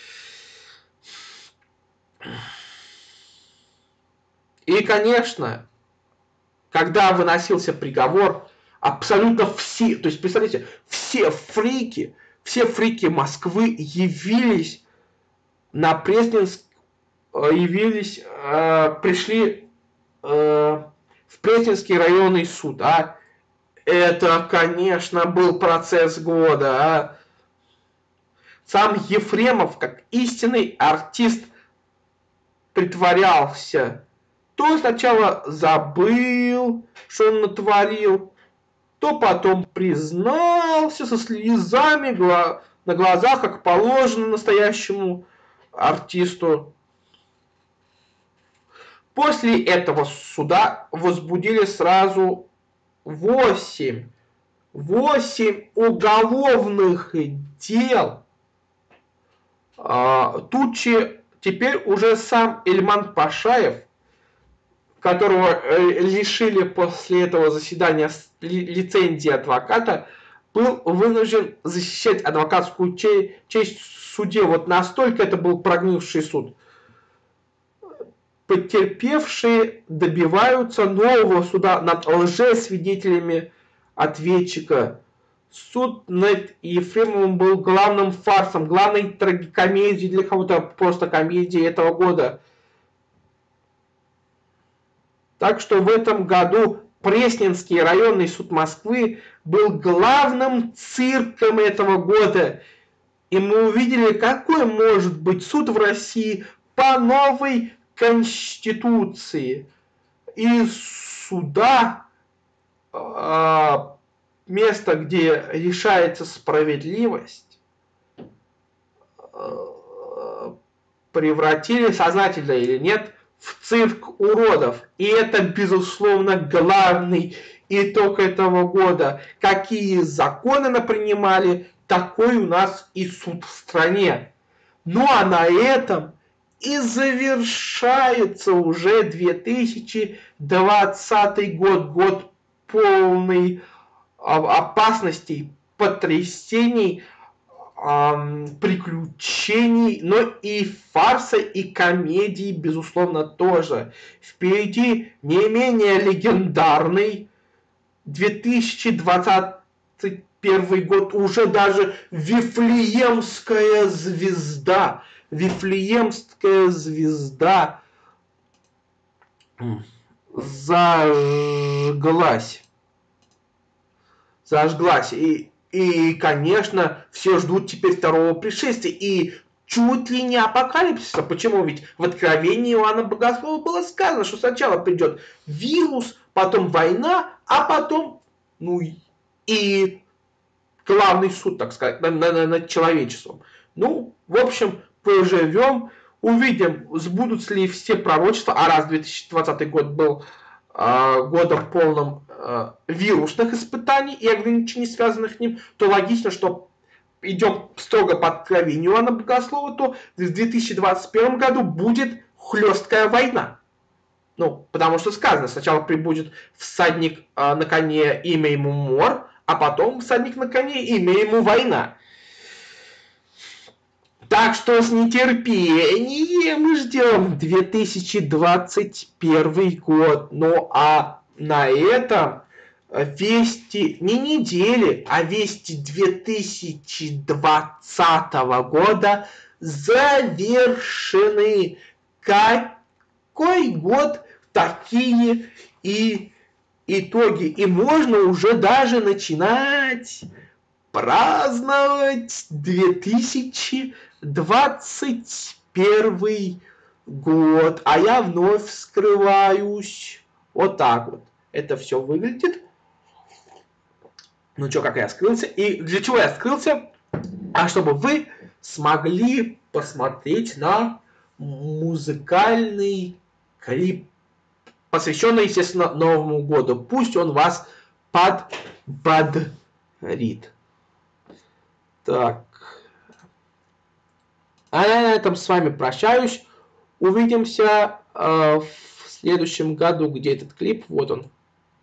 И, конечно, когда выносился приговор, абсолютно все, то есть, представляете, все фрики, все фрики Москвы явились на Пресненск, явились, э, пришли э, в Пресненский районный суд, а это, конечно, был процесс года, а сам Ефремов, как истинный артист, притворялся. То сначала забыл, что он натворил, то потом признался со слезами гла- на глазах, как положено настоящему артисту. После этого суда возбудили сразу восемь, восемь уголовных дел. А, Тучи теперь уже сам Эльман Пашаев, которого лишили после этого заседания лицензии адвоката, был вынужден защищать адвокатскую честь в суде. Вот настолько это был прогнивший суд. Потерпевшие добиваются нового суда над лжесвидетелями ответчика. Суд над Ефремовым был главным фарсом, главной трагикомедией, для кого-то просто комедией этого года. Так что в этом году Пресненский районный суд Москвы был главным цирком этого года. И мы увидели, какой может быть суд в России по новой Конституции. Из суда, место, где решается справедливость, превратили, сознательно или нет, в цирк уродов. И это, безусловно, главный итог этого года. Какие законы напринимали, такой у нас и суд в стране. Ну а на этом и завершается уже две тысячи двадцатый год. Год полный опасностей, потрясений, приключений, но и фарса, и комедии, безусловно, тоже. Впереди не менее легендарный две тысячи двадцать первый год, уже даже Вифлеемская звезда. Вифлеемская звезда зажглась. Зажглась. И И, конечно, все ждут теперь второго пришествия. И чуть ли не апокалипсиса. Почему? Ведь в Откровении Иоанна Богослова было сказано, что сначала придет вирус, потом война, а потом, ну, и главный суд, так сказать, над, над человечеством. Ну, в общем, поживем, Увидим, сбудутся ли все пророчества, а раз две тысячи двадцатый год был э, годом полным э, вирусных испытаний и ограничений, связанных с ним, то логично, что идем строго по откровению Иоанна Богослова, то в две тысячи двадцать первом году будет хлесткая война. Ну, потому что сказано, сначала прибудет всадник э, на коне, имя ему Мор, а потом всадник на коне, имя ему Война. Так что с нетерпением мы ждем две тысячи двадцать первый год. Ну а на этом вести, не недели, а вести две тысячи двадцатого года завершены. Какой год, такие и итоги. И можно уже даже начинать праздновать две тысячи двадцать первый год. А я вновь скрываюсь. Вот так вот. Это все выглядит. Ну что, как я скрылся? И для чего я скрылся? А чтобы вы смогли посмотреть на музыкальный клип, посвященный, естественно, Новому году. Пусть он вас подбодрит. Так. А я на этом с вами прощаюсь. Увидимся э, в следующем году, где этот клип. Вот он.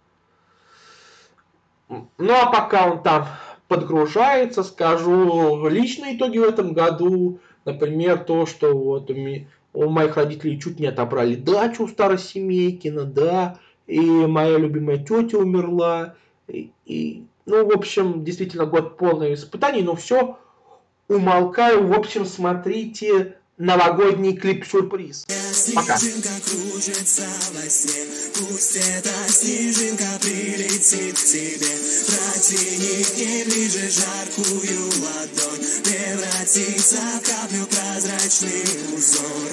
Ну а пока он там подгружается, скажу личные итоги в этом году. Например, то, что вот у, меня, у моих родителей чуть не отобрали дачу у Старосемейкина, да, и моя любимая тетя умерла. И, и, ну, в общем, действительно год полный испытаний, но все, умолкаю. В общем, смотрите новогодний клип-сюрприз. Пока. Кружится во сне, пусть эта снежинка прилетит к тебе, протяни к ней ближе жаркую ладонь, превратится в каплю прозрачный узор.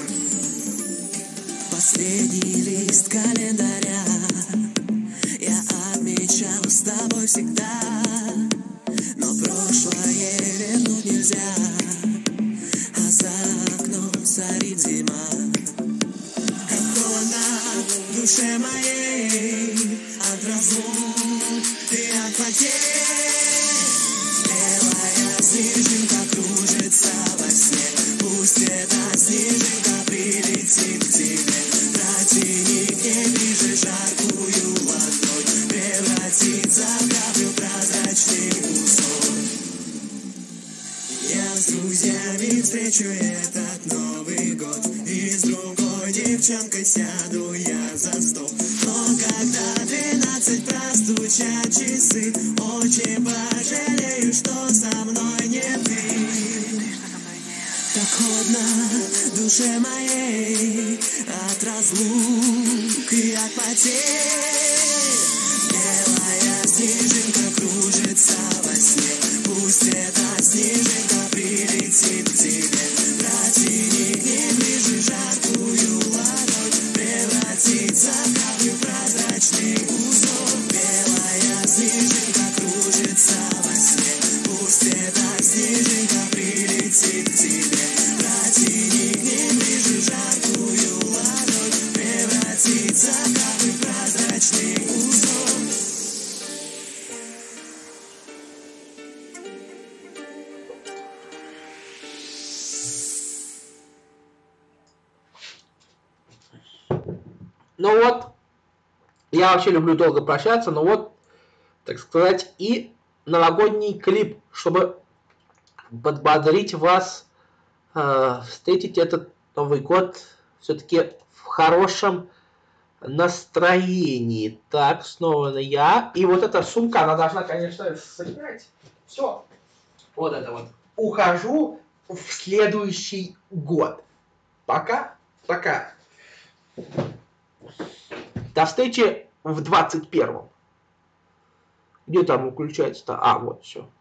Последний лист календаря я отмечал с тобой всегда, но прошлое вернуть нельзя, а за окном царит зима. В душе моей от разлуки, от потерь белая снежинка кружится во сне, пусть эта снежинка прилетит к тебе, протяни к ней ближе жаркую ладонь, превратится в каплю прозрачный узор. Я с друзьями встречу этот Новый год, и с другой девчонкой сяду я за стол. Но когда двенадцать простучат часы, очень пожалею, что со мной не ты. Так холодно в душе моей от разлук и от потерь. Белая снежинка кружится во сне, пусть эта снежинка прилетит к тебе, протяни к ней ближе жаркую ладонь, превратится в каплю прозрачный узор. Белая снежинка кружится во сне, пусть эта снежинка прилетит к тебе, протяни к ней ближе жаркую ладонь, превратится в каплю прозрачный узор. Ну вот, я вообще люблю долго прощаться, но вот, так сказать, и новогодний клип, чтобы подбодрить вас, э, встретить этот Новый год все-таки в хорошем настроении. Так, снова я. И вот эта сумка, она должна, конечно, сыграть. Все. Вот это вот. Ухожу в следующий год. Пока. Пока. До встречи в двадцать первом. Где там выключается-то? А, вот, все.